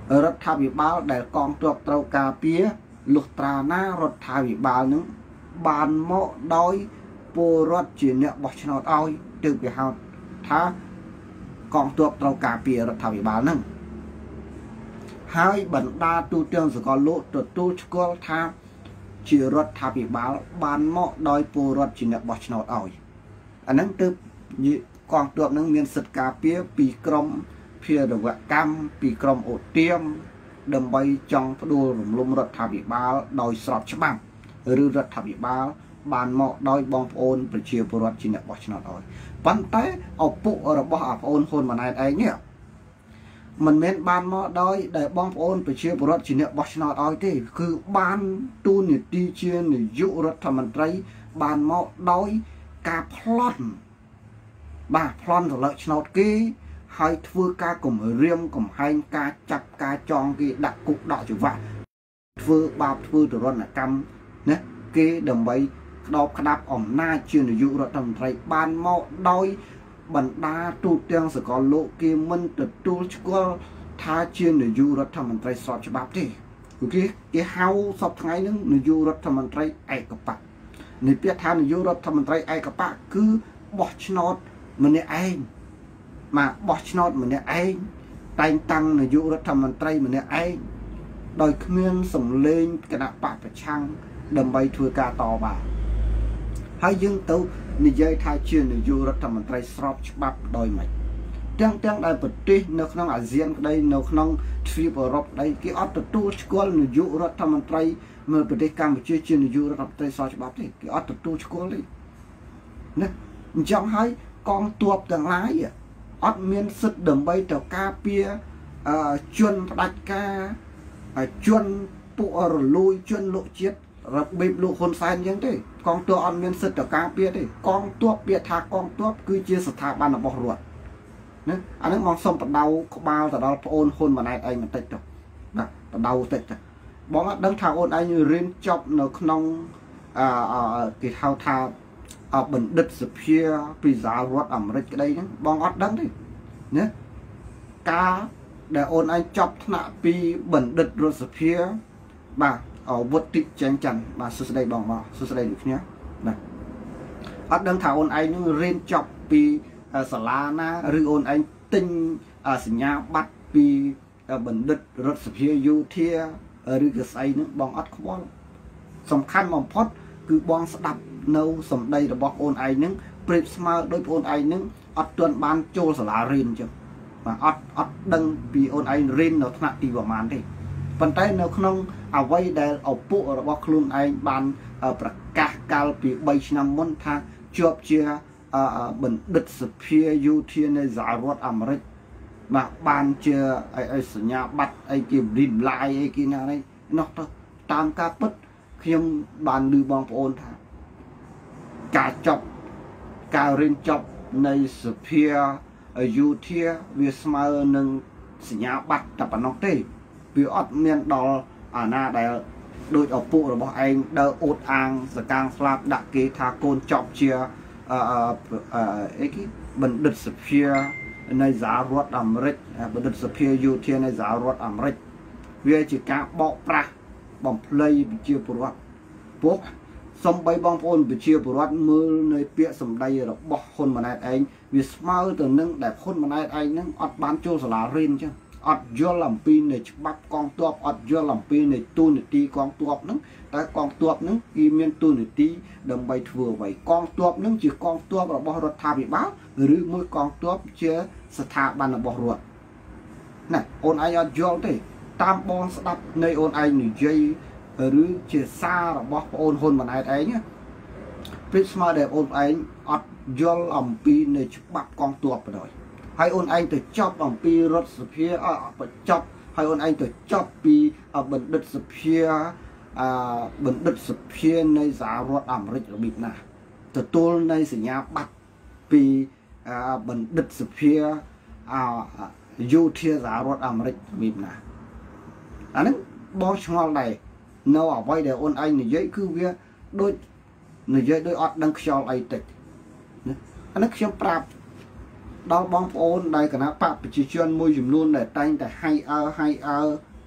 រដ្ឋាភិបាលដែលកងទ័ពត្រូវការពារលុះត្រាណារដ្ឋាភិបាលនឹងបានមកដោយពលរដ្ឋជាអ្នកបោះឆ្នោតឲ្យទើបគេហៅថាកងទ័ពត្រូវការពាររដ្ឋាភិបាលនឹងហើយបណ្ដាទូទាំងសកលលោកទទួលស្គាល់ថាជារដ្ឋាភិបាលបានមកដោយពលរដ្ឋជាអ្នកបោះឆ្នោតឲ្យអាហ្នឹងទើបកងទ័ពនឹងមានសិទ្ធិការពារពីក្រមភារវកម្មពីក្រមអូទៀមដើម្បីចង់ផ្ដួលរំលំរដ្ឋាភិបាលដោយស្របច្បាប់ឬរដ្ឋាភិបាលបានមកដោយបងប្អូនប្រជាពលរដ្ឋជាអ្នកបោះឆ្នោតឲ្យប៉ុន្តែឪពុករបស់អាប្អូនហ៊ុនម៉ាណែតឯងនេះមិនមែនបានមកដោយដែលបងប្អូនប្រជាពលរដ្ឋជាអ្នកបោះឆ្នោតឲ្យទេគឺបានទូនីតិជានាយករដ្ឋមន្ត្រីបានមកដោយការប្លន់បាទប្លន់រលកឆ្នោតគេហើយធ្វើការគំរាមកំហែងការចាប់ការចងគេដាក់គុកដាក់ច្រវាក់ធ្វើបាបធ្វើទរណកម្មណាគេដើម្បីក្តោបក្តាប់អំណាចជានាយករដ្ឋមន្ត្រីបានមកដោយបណ្ដាទូទាំងសកលលោកគេមិនទទួលស្គាល់ថាជានាយករដ្ឋមន្ត្រីស្របច្បាប់ទេគេគេហៅសពថ្ងៃហ្នឹងនាយករដ្ឋមន្ត្រីឯកបកនេះពាក្យថានាយករដ្ឋមន្ត្រីឯកបកគឺបោះឆ្នោតម្នាក់ឯងមកបោះឆ្នោតម្នាក់ឯងតែងតាំងនាយករដ្ឋមន្ត្រីម្នាក់ឯងដោយគ្មានសម្លេងគណៈបកប្រឆាំងដើម្បីធ្វើការតបបានហើយយើងទៅនិយាយថាជានាយករដ្ឋមន្ត្រីស្របច្បាប់ដោយមិនទាំងទាំងដែលប្រទេសនៅក្នុងអាស៊ានក្តីនៅក្នុងទ្វីបអឺរ៉ុបក្តីគេអត់ទទួលស្គាល់នាយករដ្ឋមន្ត្រីនៅប្រទេសកម្ពុជាជានាយករដ្ឋមន្ត្រីស្របច្បាប់ទេគេអត់ទទួលស្គាល់ទេណាអញ្ចឹងហើយកងទ័ពទាំងឡាយអត់មានសិទ្ធិដើម្បីទៅការពារជនផ្ដាច់ការជនពួករលួយជនលោកជាតិរបៀបលោកហ៊ុនសែនអញ្ចឹងទេកងទ័ពអត់មានសិទ្ធិទៅការពារទេកងទ័ពពាក្យថាកងទ័ពគឺជាស្ថាប័នរបស់រដ្ឋណាអានេះមកសុំបដៅក្បាលទៅដល់ប្អូនហ៊ុនម៉ាណែតឯងបន្តិចទៅណាបដៅតិចទៅបងអត់ដឹងថាអូនឯងរៀនចប់នៅក្នុងអឺគេហៅថាបណ្ឌិតសភាពីសហរដ្ឋអាមេរិកក្តីហ្នឹងបងអត់ដឹងទេណាការដែលអូនឯងចប់ថ្នាក់ពីបណ្ឌិតរដ្ឋសភាបាទវុតិចេញច័ន្ទបាទសួស្តីបងបងសួស្តីលោកគ្នាបាទអត់ដឹងថាអូនឯងនឹងរៀនចប់ពីសាលាណាឬអូនឯងទិញសញ្ញាបត្រពីបណ្ឌិតរដ្ឋសភាយោធាឬក៏ស្អីហ្នឹងបងអត់ខ្វល់សំខាន់បំផុតគឺបងស្ដាប់នៅសម្ដីរបស់អូនឯងហ្នឹងប្រៀបស្មើដោយអូនឯងហ្នឹងអត់ទាន់បានចូលសាលារៀនអញ្ចឹងបាទអត់អត់ដឹងពីអូនឯងរៀននៅថ្នាក់ទីប្រមាណទេប៉ុន្តែនៅក្នុងអ្វីដែលឪពុករបស់ខ្លួនឯងបានប្រកាសកាលពីបីឆ្នាំមុនថាជាប់ជាបណ្ឌិតសភាយោធានៃសហរដ្ឋអាមេរិកបាទបានជាសញ្ញាបត្រអីគេរីមឡាយអីគេណានេះនោះទៅតាមការពិតខ្ញុំបានឮបងប្អូនថាការចប់ការរៀនចប់នៃសភាយោធាវាស្មើនឹងសញ្ញាបត្រតែប៉ុណ្ណោះទេវាអត់មានដល់អាណាដែលដោយឪពុករបស់ឯងដើរអួតអាងសកាងស្លាប់ដាក់គេថាកូនចប់ជាអឺអីគេបណ្ឌិតសភានៃសហរដ្ឋអាមេរិកបណ្ឌិតសភាយោធានៃសហរដ្ឋអាមេរិកវាជាការបោកប្រាស់បំភ្លៃប្រជាពលរដ្ឋពួកសំបីបងប្អូនប្រជាពលរដ្ឋមើលនៅពាក្យសម្ដីរបស់ហ៊ុនម៉ាណែតឯងវាស្មើទៅនឹងដែលហ៊ុនម៉ាណែតឯងហ្នឹងអត់បានចូលសាលារៀនអញ្ចឹងអត់យល់អំពីនៃច្បាប់កងទ័ពអត់យល់អំពីនៃទូនីតិកងទ័ពហ្នឹងតែកងទ័ពហ្នឹងគេមានទូនីតិដើម្បីធ្វើអ្វីកងទ័ពហ្នឹងជាកងទ័ពរបស់រដ្ឋាភិបាលឬមួយកងទ័ពជាស្ថាប័នរបស់រដ្ឋណាអូនឯងអត់យល់ទេតាមបងស្ដាប់នៃអូនឯងនិយាយឬជាសាររបស់ប្អូនហ៊ុនម៉ាណែតឯងព្រីស្មើដែលអូនឯងអត់យល់អំពីនៃច្បាប់កងទ័ពបណ្ដោយហើយអូនឯងទៅចប់អំពីរដ្ឋសភាអបញ្ចប់ហើយអូនឯងទៅចប់ពីបណ្ឌិតសភាអបណ្ឌិតសភានៃសហរដ្ឋអាមេរិករបៀបណាទទួលនៃសញ្ញាបត្រពីបណ្ឌិតសភាយោធាសហរដ្ឋអាមេរិករបៀបណាអាហ្នឹងបងឆ្ងល់ដែរនៅអ្វីដែលអូនឯងនិយាយគឺវាដូចនិយាយដូចអត់ដឹងខ្យល់អីតិចអានេះខ្ញុំប្រាប់ដល់បងប្អូនដែលគណៈបកប្រជាជនមួយចំនួនដែលតែងតែហៃអើហៃអើ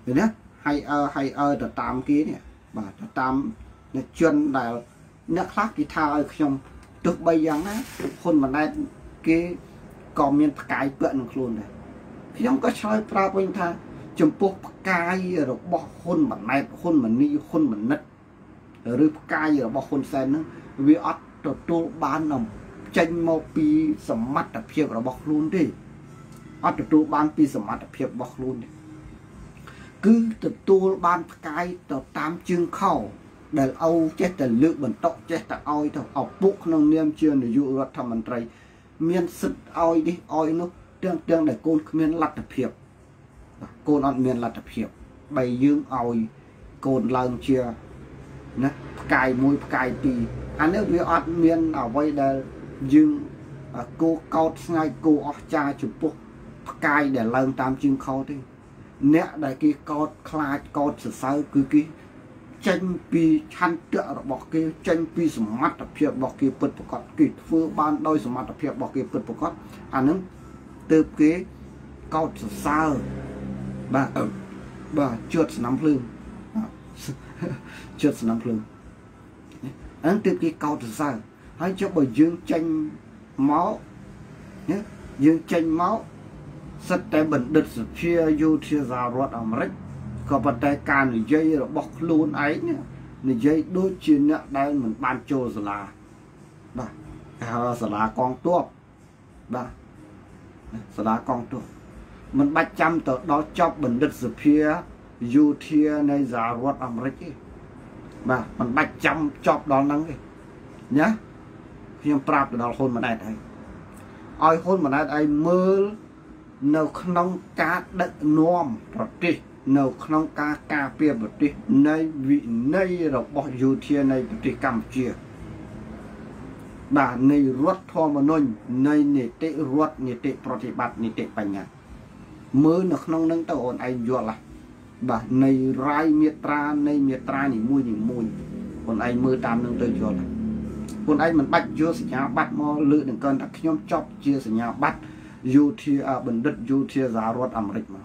เห็นไหมให้เออให้เออแต่ตามกี้เนี่ยบ่าแต่ตามเนี่ยจนแต่นักคลากีทาเออขยมตึกใบยังนะคนมันได้กี้ก่อมีนกายเปื่อนครูนเลยขยมก็ช่วยปราบเป็นทางจมพวกกายเราบอกคนมันได้คนมันนี่คนมันนัดหรือกายเราบอกคนแซนนึงวิอัตตัวตัวบ้านนำจันโมปีสมัติเพียบเราบอกครูนดิอัตตัวบ้านปีสมัติเพียบบอกครูนคือตัวตัวบ้านกายตัวตามจึงเข้าเดี๋ยวเอาเจ๊แต่เลือกบนโต๊ะเจ๊แต่เอาเถอะเอาปุ๊กน้องเนียมเชื่อในยุรัฐมนตรีเมียนสุดเอาดิเอานู้เรื่องเรื่องแต่โกนเมียนรัฐเพียบโกนอันเมียนรัฐเพียบใบยืงเอาโกนเลิงเชื่อนะกายมวยกายปีอันนี้วิอัดเมียนเอาไว้เดี๋ยวยืงกูเกาไงกูออกจ่าจุดปุ๊กกายเดี๋ยวเลิงตามจึงเข้าที่เนี่ยได้กี่กอดคลายกอดสื่อสารคือกี่จันปีชันเตอบอกกี่จันปีสมัติเพียบบอกกี่เปิดประกอบกี่ฟื้นบ้านโดยสมัติเพียบบอกกี่เปิดประกอบอันนั้นเติบกี่กอดสื่อสารบ้าบ้าเชือดสนามพลึงเชือดสนามพลึงอันนั้นเติบกี่กอดสื่อสารให้เจ้าบ่ยืงจันเมาเนี่ยยืงจันเมาสัตย์แต่บัณฑิตสุเพียยูเทียสารวัตรอเมริกก็ปฏิการในใจเราบอกลูนไอ้เนี่ยในใจด้วยจีนเนี่ยได้เหมือนบานโจสลาบ้าสลากองตัวบ้าสลากองตัวมันบัดจำต่อดอจอบบัณฑิตสุเพียยูเทียในสารวัตรอเมริกบ้ามันบัดจำจอบดอนั่งเลยเนี่ยเพียงปราบดอคนมาได้ไอ้ไอ้คนมาได้ไอ้เมื่อในขนมกาเด็กนอมปฏิในขนมกากาเปียปฏิในวิในเราบอกยูเทียในปฏิกรรมเชียบ่าในรถทอมนุนในเนติรถเนติปฏิบัติเนติปัญญามือในขนมนั้นตัวอ่อนไอยัวละบ่าในรายเมตราในเมตราหนิมุยหนิมุยคนไอมือตามนั้นตัวยัวละคนไอมันบัดยัวสัญญาบัดมอลือหนึ่งเกินแต่ขยมจอบเชียสัญญาบัดยูเทียบัณฑิตยูเทียสารวัตรอเมริกมา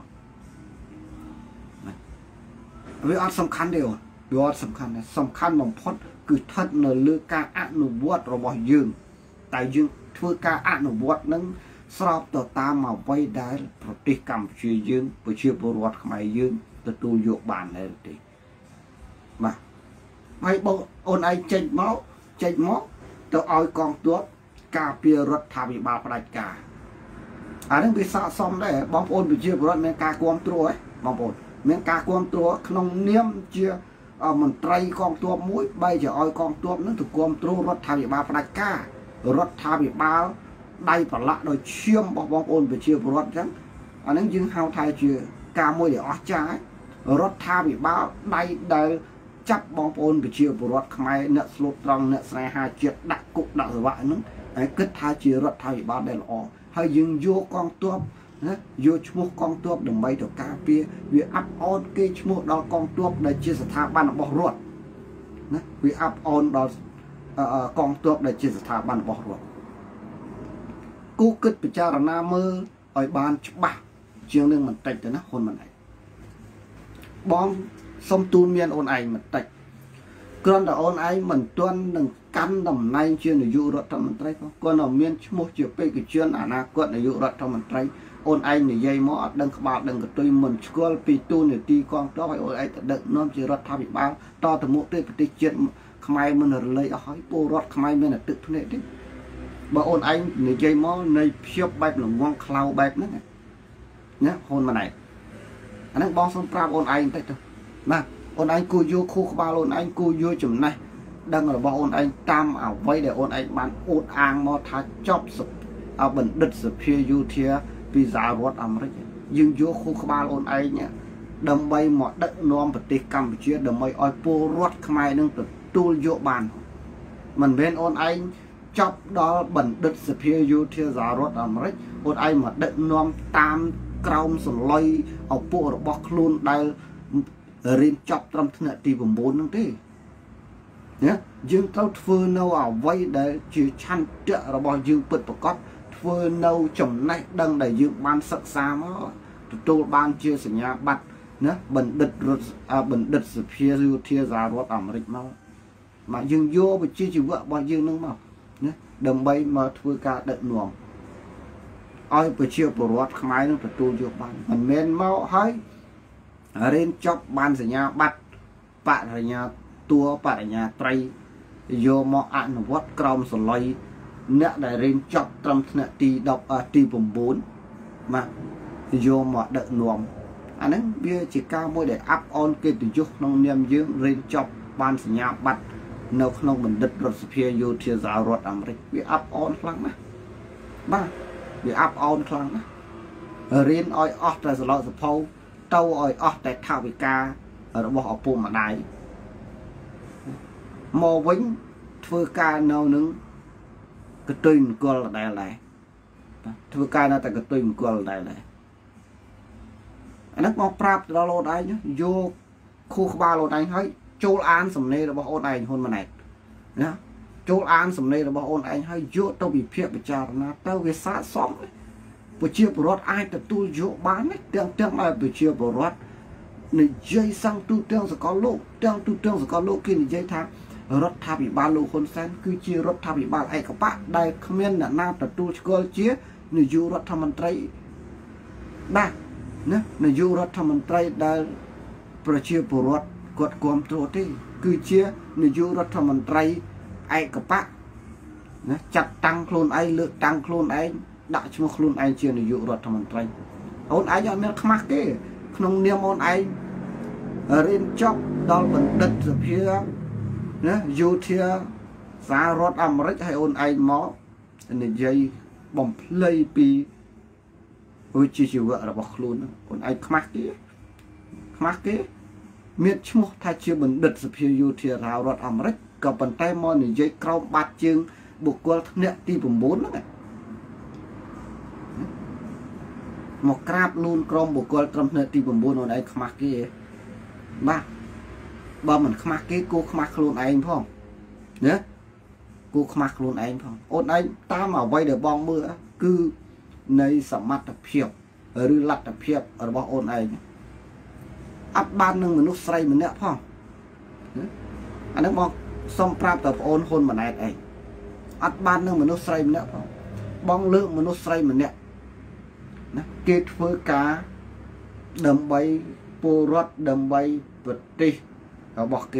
วิอัดสำคัญเดียววิอัดสำคัญนะสำคัญมันพอดคือทัดเนื้อเลือการอนุวัตระบบยืนแต่ยืนทั่วการอนุวัตนั้นสอบต่อตามมาไว้ได้ปฏิกรรมเชื่อยืนไปเชื่อบริวัติขมายยืนตัวตัวโยบานเลยทีมาไม่บอกโอนไอเจ็ดเมาเจ็ดเมาตัวเอากองตัวกาเปียรถทาบิบาปรายกาอันนั้นไปสะสมได้บางคนไปเชื่อบริวัติเมืองกากวมตัวบางคนเมืองกากวมตัวขนมเนียมเชื่อมันไตรกองตัวมุ้ยใบจะเอากองตัวนั้นถูกกวมตัวรถทาบิบาปรายการถทาบิบาได้ปละโดยเชื่อมบางคนไปเชื่อบริวัติจังอันนั้นยึงเฮาไทยเชื่อกามวยเดี๋ยวออกใจรถทาบิบาได้ได้จับบางคนไปเชื่อบริวัติขมายเนื้อสลุดตรังเนื้อสายหาเจ็ดดักกุดักสวะนั้นไอ้กึศทาเชื่อรถทาบิบาได้ละอให้ยึงโยกองตัวนะโยชมุกองตัวดำใบตัวกาเปียวิอัพออนเกชมุกดอกกองตัวได้เชื่อสถาบันบรวดนะวิอัพออนดอกกองตัวได้เชื่อสถาบันบรวดกูกึศพิจารณาเมื่อไอ้บานฉบับเชียงเรื่องมันติดแต่นะคนมันไหนบองสมตูนเมียนโอนไอมันติดกรอนแต่โอนไอมันตัวหนึ่งกันดำในเชื่อในยุรัฐมนตรีก็นำเมียนชมุกเชื่อไปกิจเชื่ออนาคตในยุรัฐมนตรีโอนไอในยัยมอดังขบาดังกระตุยมันสกอลปีตูในตีกองต่อไปโอนไอแต่เด็กน้อมเชื่อรัฐบิบาลต่อตะมุติปฏิเจตขมายมันเลยเอาให้ปูรัฐขมายมันตึกทุเนติบ่โอนไอในยัยมอในเพียบแบบหลงว่างคลาวแบบนั้นเนี่ยคนมาไหนอันนั้นบองสมปราบโอนไอแต่ตัวมาโอนไอกูยูคู่ขบาโอนไอกูยูจุ่มในดังเราบอกโอนไอตามเอาไว้เดี๋ยวโอนไอมันโอนอ่างมอทาจอบสุดเอาบัณฑิตสุเพียยูเทียปีสารวัตรอเมริกยิงโยคู่ขบาโอนไอเนี่ยดำใบหมอดักนอมปฏิกรรมเชื่อดำใบอ้อยปูรถขมายนึงตัวตูโยบานมันเป็นโอนไอจอบดอบัณฑิตสุเพียยูเทียสารวัตรอเมริกโอนไอหมอดักนอมตามกราวสลอยเอาปูระบอกคลูนได้เรียนจอบตรำถนัดตีผมโบนนั่งที่เนี่ยยืงเท่าฟื้นเอาไว้ได้จีชันเจาะระบายยืงเปิดประกอบฟื้นเอาจมในดังได้ยืงบานศึกษามาตัวบานเชื่อสัญญาบัตรนะบัณฑิตรถบัณฑิตสเปียรูเทียสารวัตรอเมริกมามายังโยไปชี้ชีวะบางยังนึงมานะดำใบมาធ្វើការដឹកនាំឲ្យប្រជាពលរដ្ឋខ្មែរនឹងទទួលយកបានមិនមែនមកហើយរៀនចប់បានសញ្ញាបត្របរិញ្ញាតួបរិញ្ញាត្រីយកមកអនុវត្តក្រមសល័យអ្នកដែលរៀនចប់ត្រឹមថ្នាក់ទីដប់ទី9មកយកមកដឹកនាំអាហ្នឹងវាជាការមួយដែលអាប់អនកិត្តិយសក្នុងនាមយើងរៀនចប់បានសញ្ញាបត្រនៅក្នុងបណ្ឌិតរដ្ឋសភាយោធាសហរដ្ឋអាមេរិកវាអាប់អនខ្លាំងណាស់បាទវាអាប់អនខ្លាំងណាស់រៀនឲ្យអស់តែសឡោសភៅទៅឲ្យអស់តែថវិការបស់ឪពុកម្ដាយមកវិញធ្វើការនៅនឹងកតុយមង្គលដែរដែរធ្វើការនៅតែកតុយមង្គលដែរដែរអានេះមកប្រាប់ដល់អូនឯងយកខួរក្បាលអូនឯងហើយចូលអានសំណេររបស់អូនឯងហ៊ុនម៉ាណែតណាចូលអានសំណេររបស់អូនឯងហើយយកទៅវិភាគពិចារណាទៅវាស័ក្តិសមប្រជាពលរដ្ឋអាចទទួលយកបានទាំងទាំងឲ្យប្រជាពលរដ្ឋនិយាយសង្កទូទាំងសកលលោកទាំងទូទាំងសកលលោកគេនិយាយថារដ្ឋាភិបាលលោកហ៊ុនសែនគឺជារដ្ឋាភិបាលឯកបកដែលគ្មានអ្នកណាទទួលស្គាល់ជានាយករដ្ឋមន្ត្រីបាទណានាយករដ្ឋមន្ត្រីដែលប្រជាពលរដ្ឋគាត់គ្រប់គ្រងទេគឺជានាយករដ្ឋមន្ត្រីឯកបកណាចាត់តាំងខ្លួនឯងលើកតាំងខ្លួនឯងដាក់ឈ្មោះខ្លួនឯងជានាយករដ្ឋមន្ត្រីអូនឯងអត់មានខ្មាស់ទេក្នុងនាមអូនឯងរៀនចប់ដល់បណ្ឌិតសភាណាយោធាសហរដ្ឋអាមេរិកឲ្យអូនឯងមកនិយាយបំភ្លៃពីវិជ្ជាជីវៈរបស់ខ្លួនអូនឯងខ្មាស់ទេខ្មាស់ទេមានឈ្មោះថាជាបណ្ឌិតសភាយោធាសហរដ្ឋអាមេរិកក៏ប៉ុន្តែមកនិយាយក្រោមបាតជើងបុគ្គលថ្នាក់ទី9ហ្នឹងមកក្រាបលូនក្រមបុគ្គលត្រឹមថ្នាក់ទី9អូនឯងខ្មាស់គេបាទបើមិនខ្មាស់គេគួរខ្មាស់ខ្លួនឯងផងណាគួរខ្មាស់ខ្លួនឯងផងអូនឯងតាមអ្វីដែលបងមើលគឺនៃសមត្ថភាពឬលទ្ធភាពរបស់អូនឯងអត់បាននឹងមនុស្សស្រីម្នាក់ផងអានឹងបងសុំប្រាប់តើបងអូនហ៊ុនម៉ាណែតឯងអត់បាននឹងមនុស្សស្រីម្នាក់ផងបងលើកមនុស្សស្រីម្នាក់ណាគេធ្វើការដើម្បីពលរដ្ឋដើម្បីប្រទេសរបស់គេ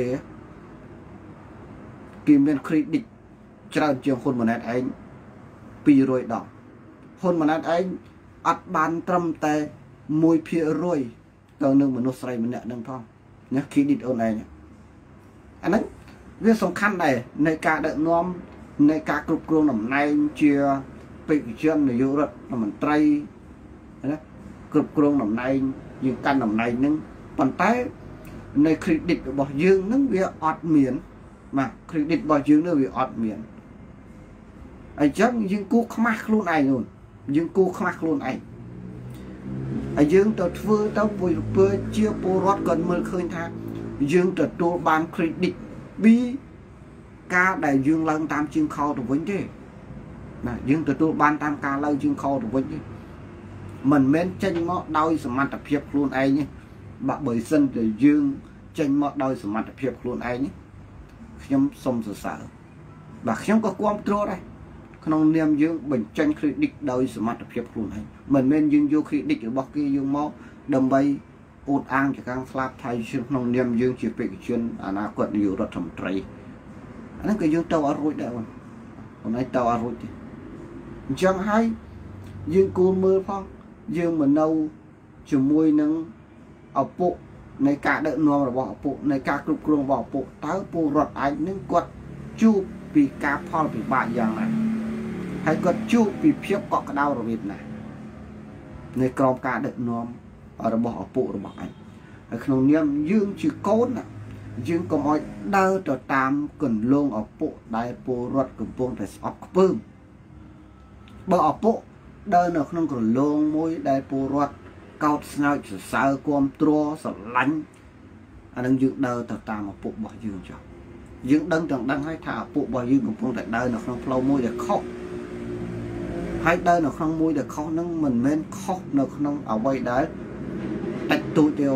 គេមាន credit ច្រើនជាងហ៊ុនម៉ាណែតឯងពីរយដងហ៊ុនម៉ាណែតឯងអត់បានត្រឹមតែ មួយភាគរយ ទៅនឹងមនុស្សស្រីម្នាក់នឹងផងណា credit អូនឯងអាហ្នឹងវាសំខាន់ដែរនៃការដឹកនាំនៃការគ្រប់គ្រងតំណែងជាបេក្ខជននាយករដ្ឋមន្ត្រីណាគ្រប់គ្រងតំណែងយើងកាន់តំណែងហ្នឹងប៉ុន្តែใน credit របស់យើងហ្នឹងវាអត់មានបាទ credit របស់យើងនោះវាអត់មានអញ្ចឹងយើងគួរខ្មាស់ខ្លួនឯងនោះយើងគួរខ្មាស់ខ្លួនឯងហើយយើងទៅធ្វើទៅពើជាពលរដ្ឋគាត់មើលឃើញថាយើងទទួលបាន credit ពីការដែលយើងឡើងតាមជើងខោទៅវិញទេណាយើងទទួលបានតាមការឡើងជើងខោទៅវិញទេមិនមែនចេញមកដោយសមត្ថភាពខ្លួនឯងទេបើបើសិនតែយើងចេញមកដោយសមត្ថភាពខ្លួនឯងខ្ញុំសូមសរសើរបាទខ្ញុំក៏គាំទ្រដែរក្នុងនាមយើងបញ្ចេញ credit ដោយសមត្ថភាពខ្លួនឯងមិនមែនយើងយក credit របស់គេយើងមកដើម្បីអួតអាងចកាំងស្លាប់ថៃក្នុងនាមយើងជាបេក្ខជនអនាគតនាយករដ្ឋមន្ត្រីអាហ្នឹងក៏យើងទៅអត់រួចដែរបងអូនឯងទៅអត់រួចទេអញ្ចឹងហើយយើងគួរមើលផងយើងមិននៅជាមួយនឹងឪពុកនៃការដឹកនាំរបស់ឪពុកនៃការគ្រប់គ្រងរបស់ឪពុកតើពលរដ្ឋឯងនឹងគាត់ជួបពីការផលពិបាកយ៉ាងណាហើយគាត់ជួបពីភាពកក់ក្ដៅរបៀបណានៃក្រមការដឹកនាំរបស់ឪពុករបស់ឯងហើយក្នុងនាមយើងជាកូនយើងកុំឲ្យដើរទៅតាមគន្លងឪពុកដែលពលរដ្ឋកំពុងតែស្អប់ខ្ពើមបើឪពុកដើរនៅក្នុងគន្លងមួយដែលពលរដ្ឋកោតស្នើចសរសើរគាំទ្រស្រឡាញ់អានឹងយើងដើរទៅតាមឪពុករបស់យើងចុះយើងដឹងទាំងដឹងហើយថាឪពុករបស់យើងកំពុងតែដើរនៅក្នុងផ្លូវមួយដែលខុសហើយដើរនៅក្នុងមួយដែលខុសហ្នឹងមិនមែនខុសនៅក្នុងអ្វីដែលតិចតួចទេអូន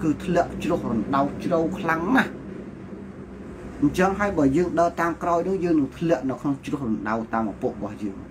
cứ lệ cho đau trâu khăn nè chẳng hay bởi dương đau tam coi đó dương lệ nó không cho đau tam một bộ bỏ dương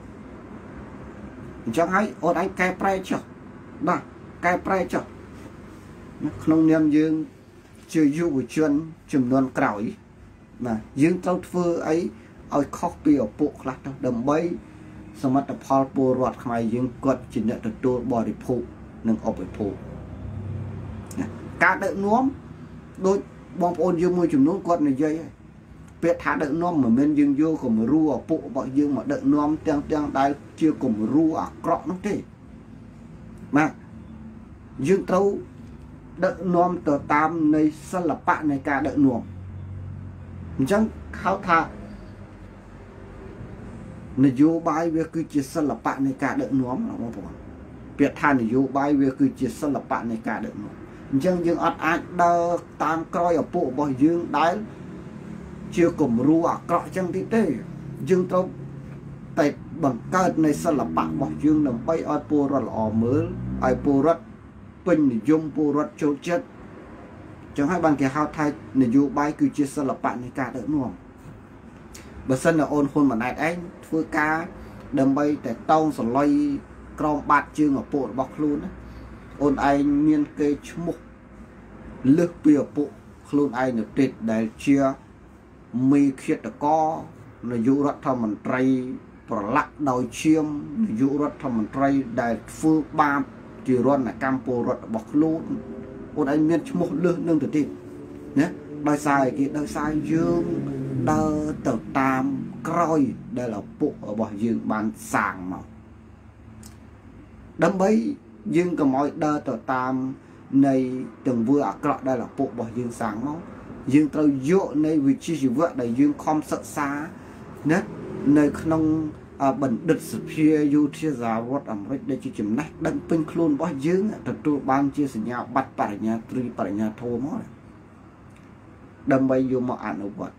chẳng hay ôn anh cay pre cho đó cay pre cho không niệm dương chưa du buổi chuyên chùm non cõi mà dương trâu phơ ấy ôi khóc bì ở bộ là đầm bayสมัติพอลปูรอดขมายยิงกดจินเนี่ยตัวบริโภคหนึ่งออกไปโภคการเดินน้อมโดยบองโอนยืมมือจุ่มนู้นกดในเยอะเปียถาเดินน้อมเหมือนเป็นยิงโย่ก็มารู้อ่ะปุ๊บบอกยิงมาเดินน้อมเตียงเตียงได้เชื่อก็มารู้อ่ะเกาะนั่นเองมายิงเต้าเดินน้อมต่อตามในศิลปะในการเดินน้อมจังเขาท่านโยบายเวคือจิตศิลปะในการเดินน้อมเราบอกเปียท่านนโยบายเวคือจิตศิลปะในการเดินน้อมยังยังอัดอัดเดินตามกรอยปุ๊บยังได้เชื่อกลุ่มรู้อ่ะเกาะจังที่เต้ยังต้องแต่บังเกิดในศิลปะบอกยังนำไปเอาปูรัดอ่อมือไอปูรัดเป็นนิยมปูรัดโจเจ็ดจังให้บางแก่ข้าวไทยนโยบายคือจิตศิลปะในการเดินน้อมบริษัทโอนคนมาไหนเองฟื้นกาเดิมไปแต่ต้องสลายกรองบาดจึงở bộ bọc luôn á ôn ai miên cây chmuk lướt bìa bộ luôn ai được tiệt để chia mi khiết được co là dụ rất thầm mình trai và lắc đầu chiêm dụ rất thầm mình trai để phương ba chỉ luôn là campo rất bọc luôn ôn ai miên chmuk lướt nương từ tiệt nhé đôi sai kia đôi sai dương đơ từ tam coi đây là bộ ở bỏ dương bàn sàng màu đâm bấy dương cầm mọi đơ từ tam này từng vừa ở cọ đây là bộ bỏ dương sáng máu dương tao dỗ này vị trí chỉ vợ đầy dương không sợ xa nét nơi không bẩn đứt sự phía du chia giá vót ẩm rít đây chỉ chìm nách đâm pin luôn bỏ dương từ tu ban chia sẻ nhau bắt phải nhà tri phải nhà thô mót đâm bấy vô mà ăn ở vật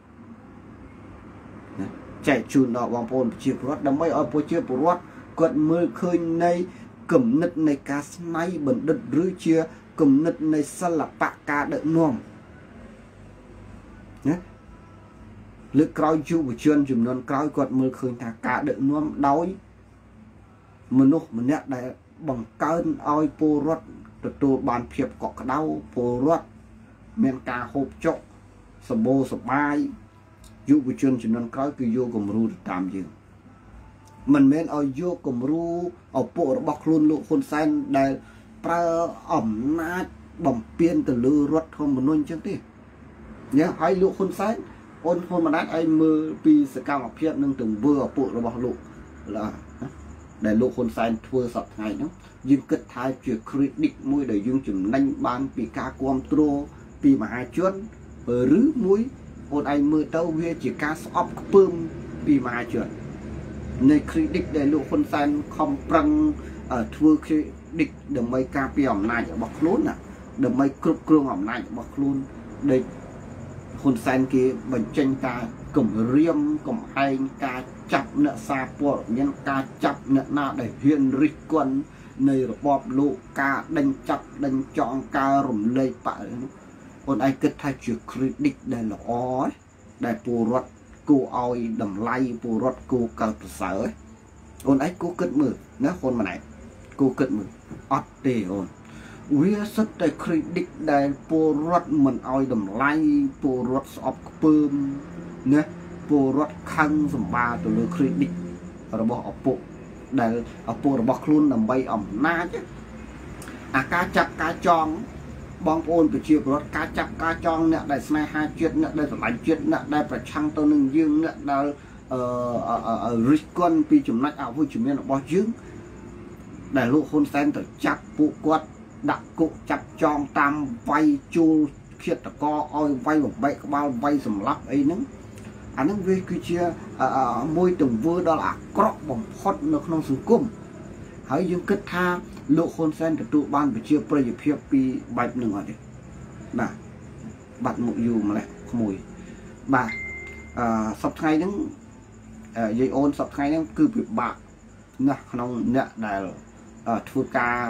chạy chun đỏ vòng pôn chia rốt đâm bấy ở po chia rốt quật mưa khơi này cầm nứt này cá snai bẩn đứt rưỡi chia cầm nứt này sa là bạc cá đỡ nuông nhé lưỡi còi chu của chuyên chùm non còi quật mưa khơi thả cá đỡ nuông đói mình lúc mình nhặt đại bằng cơn oi po rốt từ từ bàn phiệp cọ đau po rốt men cá hộp chọc sờ bô sờ bay dụ của chuyên chùm non còi cứ vô cùng ru tạm dương mình men ở vô cùng ru ở bộ bọc luôn lụ khôn xanh để pra ẩm nát bầm piên từ lư ruột không một nôn chứ đi nhớ hai lụ khôn xanh ôn khôn mà nát anh mơ pi sẽ cao ngọc hiện nâng từng vừa ở bộ nó bọc lụ là để lụ khôn xanh thua sập ngày đó dương kết thái chuyện credit mũi để dương chừng nanh ban pi cá quam tro pi mà hai chuyến ở rứ mũi ôn anh mơ tâu về chỉ cá sọp pơm pi mà hai chuyếnในคลิดิกได้ลูกคนแซนคอมปรังเอ่อทัวคลิดิกเดิมไม่กาเปียมนายจะบอกลุ้นอ่ะเดิมไม่กรุบกรุงออกนายจะบอกลุ้นได้คนแซนกี่บรรจังกากลุ่มเรียมกลุ่มไอกาจับเนื้อซาปวดยันกาจับเนื้อหน้าได้เฮียนริกวนในระบบลูกกาดันจับดันจองการุมเลยปะคนไอเกิดไทยจุดคลิดิกได้หล่อได้ปูรถกูเอาดำไล่ปูรถกูเกิดเสือคนไอ้กูเกิดมือเนื้อคนมาไหนกูเกิดมืออดเดียววิสัตได้คลิดิกได้ปูรถมันเอาดำไล่ปูรถสอบปืมเนื้อปูรถคังสมบัติตัวคลิดิกระบบอปุได้อปุระบบคลุนดำใบอ่อมนาจ้ะอาการจับการจองบางโอนไปเชียบรถการจับการจองเนี่ยได้สมัยห้าเจ็ดเนี่ยได้หลายเจ็ดเนี่ยได้ประชังตัวหนึ่งยืงเนี่ยได้เอ่อเอ่อเอ่อริกอนปีจุ่มนักเอาผู้จุ่มเนี่ยบอยืงได้ลูกคนแซนแต่จับปุกวัดดักกุจับจองตามไฟจูเขียดตะกออ้อยไฟแบบใบกระบาลไฟสำลักไอ้นั่งอันนั้นเวคือเชียมวยตึงเวอร์ดอลลาร์กรอบบ่มพอดในขนมสุกุมหายยังกึศธาลูกคนแซนตัวบ้านไปเชียประยุทธ์เพียบปีใบหนึ่งอะไรน่ะบัตรหมดอยู่มาแล้วขโมยบ่าสับไงนั่งยัยโอนสับไงนั่งคือปิดบะนะขนมเนี่ยได้ทัวกา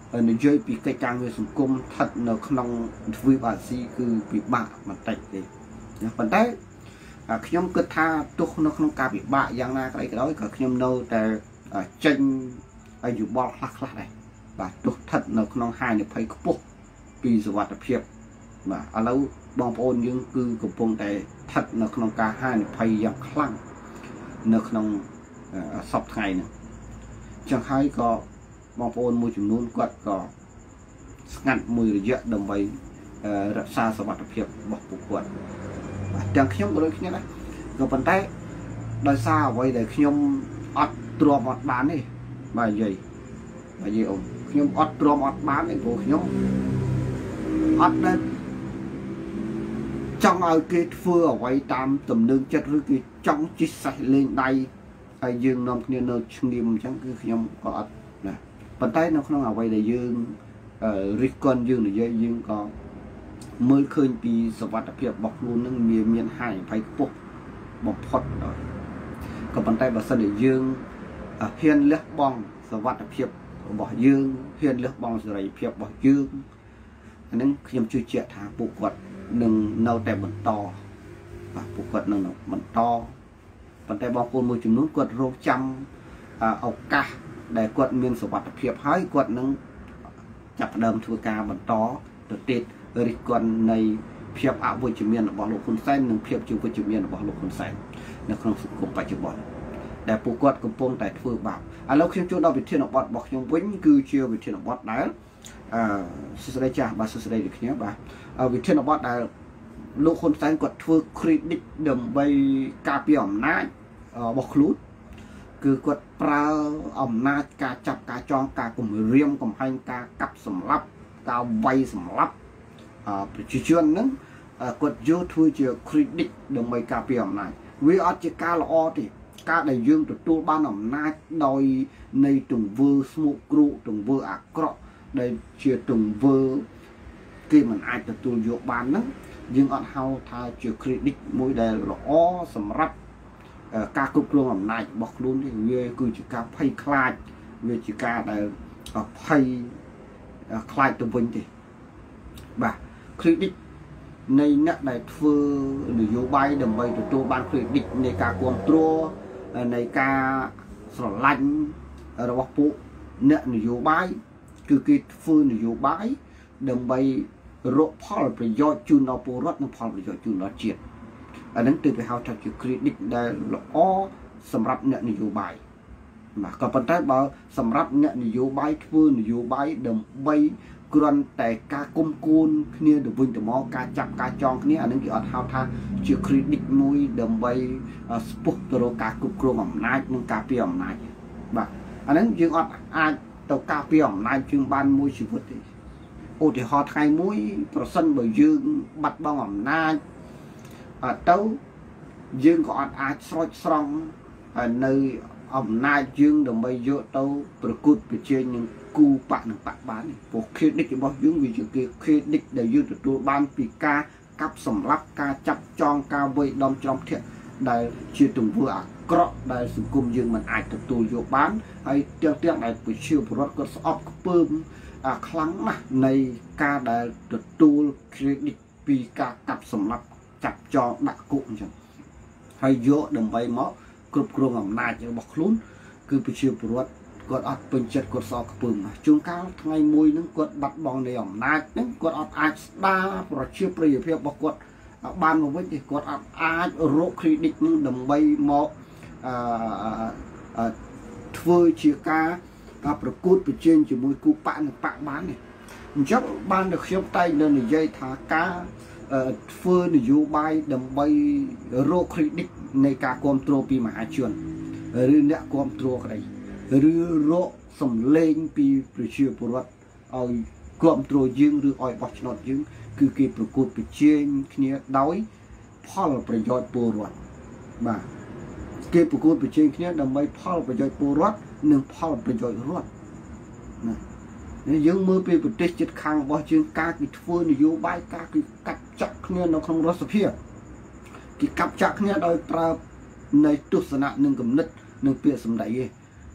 និយាយពីកិច្ចការងារសង្គមស្ថិតនៅក្នុងទ្វីបអាស៊ីគឺពិបាកបន្តិចទេប៉ុន្តែខ្ញុំគិតថាទោះនៅក្នុងការពិបាកយ៉ាងណាក្តីក៏ដោយក៏ខ្ញុំនៅតែចេញយោបល់ខ្លះខ្លះដែរបាទទោះស្ថិតនៅក្នុងហានិភ័យខ្ពស់ពីសុវត្ថិភាពបាទឥឡូវបងប្អូនយើងគឺកំពុងតែស្ថិតនៅក្នុងការហានិភ័យយ៉ាងខ្លាំងនៅក្នុងសប្តាហ៍ថ្ងៃនេះចឹងហើយក៏បងប្អូនមួយចំនួនគាត់ក៏ស្ងាត់មួយរយៈដើម្បីរក្សាសុវត្ថិភាពរបស់ពួកគាត់បាទទាំងខ្ញុំក៏ដូចគ្នាដែរក៏ប៉ុន្តែដោយសារអ្វីដែលខ្ញុំអត់ទ្រាំអត់បានទេបាទនិយាយបាទនិយាយអូនខ្ញុំអត់ទ្រាំអត់បានទេព្រោះខ្ញុំអត់ដែលចង់ឲ្យគេធ្វើអ្វីតាមទំនឹងចិត្តឬគេចង់ជិះសេះលេងដៃហើយយើងនាំគ្នានៅឈ្ងៀមអញ្ចឹងគឺខ្ញុំក៏អត់ណាប៉ុន្តែនៅក្នុងអ្វីដែលយើងរិះគន់យើងនិយាយយើងក៏មើលឃើញពីសុវត្ថិភាពរបស់ខ្លួននឹងមានមានហានិភ័យខ្ពស់បំផុតដល់ក៏ប៉ុន្តែបើសិនជាយើងហ៊ានលះបង់សុវត្ថិភាពរបស់យើងហ៊ានលះបង់សេរីភាពរបស់យើងអានឹងខ្ញុំជឿជាក់ថាពួកគាត់នឹងនៅតែបន្តបាទពួកគាត់នឹងបន្តប៉ុន្តែបងប្អូនមួយចំនួនគាត់រកចាំឱកាសដែលគាត់មានសុវត្ថិភាពហើយគាត់នឹងចាប់ផ្ដើមធ្វើការបន្តទៅទៀតរិះគន់នៃភាពអវិជ្ជមានរបស់លោកហ៊ុនសែននិងភាពជាវិជ្ជមានរបស់លោកហ៊ុនសែននៅក្នុងសង្គមបច្ចុប្បន្នដែលពួកគាត់កំពុងតែធ្វើបាបឥឡូវខ្ញុំចូលដល់វិធានបទរបស់ខ្ញុំវិញគឺជាវិធានបទដែលអឺសួស្តីចាស់បាទសួស្តីដូចគ្នាបាទវិធានបទដែលលោកហ៊ុនសែនគាត់ធ្វើ credit ដើម្បីការពារអំណាចរបស់ខ្លួនគឺគាត់ប្រើអំណាចការចាប់ការចងការគំរាមកំហែងការកាប់សម្លាប់ការវាយសម្លាប់ប្រជាជនហ្នឹងគាត់យកធ្វើជា credit ដើម្បីការពារអំណាចវាអត់ជាការល្អទេការដែលយើងទទួលបានអំណាចដោយនៃទង្វើស្មុគគ្រោកទង្វើអាក្រក់ដែលជាទង្វើគេមិនអាចទទួលយកបានហ្នឹងយើងអត់ហៅថាជា credit មួយដែលល្អសម្រាប់ការគ្រប់គ្រងអំណាចរបស់ខ្លួននេះវាគឺជាការភ័យខ្លាចវាជាការដែលភ័យខ្លាចទៅវិញទេបាទ credit នៃអ្នកដែលធ្វើនយោបាយដើម្បីទទួលបាន credit នៃការគ្រប់គ្រងនៃការស្រឡាញ់របស់ពួកអ្នកនយោបាយគឺគេធ្វើនយោបាយដើម្បីរកផលប្រយោជន៍ជូនដល់ពលរដ្ឋនិងផលប្រយោជន៍ជូនដល់ជាតិអានឹងទើបគេហៅថាជា credit ដែលល្អសម្រាប់អ្នកនយោបាយបាទក៏ប៉ុន្តែបើសម្រាប់អ្នកនយោបាយធ្វើនយោបាយដើម្បីគ្រាន់តែការគុំគួនគ្នាទៅវិញទៅមកការចាប់ការចងគ្នាអានឹងគេអត់ហៅថាជា credit មួយដើម្បីស្ពុះទៅរកការគ្រប់គ្រងអំណាចនិងការពារអំណាចបាទអានឹងយើងអត់អាចទៅការពារអំណាចយើងបានមួយជីវិតទេឧទាហរណ៍ថ្ងៃមួយប្រសិនបើយើងបាត់បង់អំណាចទៅយើងក៏អត់អាចស្រោចស្រង់នៅអំណាចយើងដើម្បីយកទៅប្រកួតប្រជែងនឹងគូបកនឹងបកបានព្រោះ credit របស់យើងវាជា credit ដែលយើងទទួលបានពីការកាប់សម្លាប់ការចាប់ចងការវាយដំច្រំធាក់ដែលជាទង្វើអាក្រក់ដែលសង្គមយើងមិនអាចទទួលយកបានហើយទាំងទាំងដែលប្រជាពលរដ្ឋគាត់ស្អប់ខ្ពើមខ្លាំងណាស់នៃការដែលទទួល credit ពីការកាប់សម្លាប់ចាប់ចងដាក់គុកអញ្ចឹងហើយយកដើម្បីមកគ្រប់គ្រងអំណាចរបស់ខ្លួនគឺប្រជាពលរដ្ឋគាត់អត់ពេញចិត្តគាត់សោកខ្ពើមណាស់ជួនកាលថ្ងៃមួយហ្នឹងគាត់បាត់បង់នៃអំណាចហ្នឹងគាត់អត់អាចស្ដារប្រជាប្រិយភាពរបស់គាត់បានមកវិញទេគាត់អត់អាចរក credit ហ្នឹងដើម្បីមកអឺធ្វើជាការប្រកួតប្រជែងជាមួយគូបកនិងបកបានទេអញ្ចឹងបានតែខ្ញុំតែងនៅនិយាយថាការធ្វើនយោបាយដើម្បីរក credit នៃការគ្រប់គ្រងពីមហាជនឬអ្នកគ្រប់គ្រងក្តីឬរកសម្លេងពីប្រជាពលរដ្ឋឲ្យគ្រប់គ្រងយើងឬឲ្យបោះឆ្នោតយើងគឺគេប្រកួតប្រជែងគ្នាដោយផលប្រយោជន៍ពលរដ្ឋបាទគេប្រកួតប្រជែងគ្នាដើម្បីផលប្រយោជន៍ពលរដ្ឋនិងផលប្រយោជន៍រដ្ឋណាយើងមើលពីប្រទេសជិតខាងរបស់យើងការគេធ្វើនយោបាយការគេកាត់ចាក់គ្នានៅក្នុងរដ្ឋសភាគេកាប់ចាក់គ្នាដោយប្រើនៃទស្សនៈនិងគំនិតនិងពាក្យសម្ដីឯង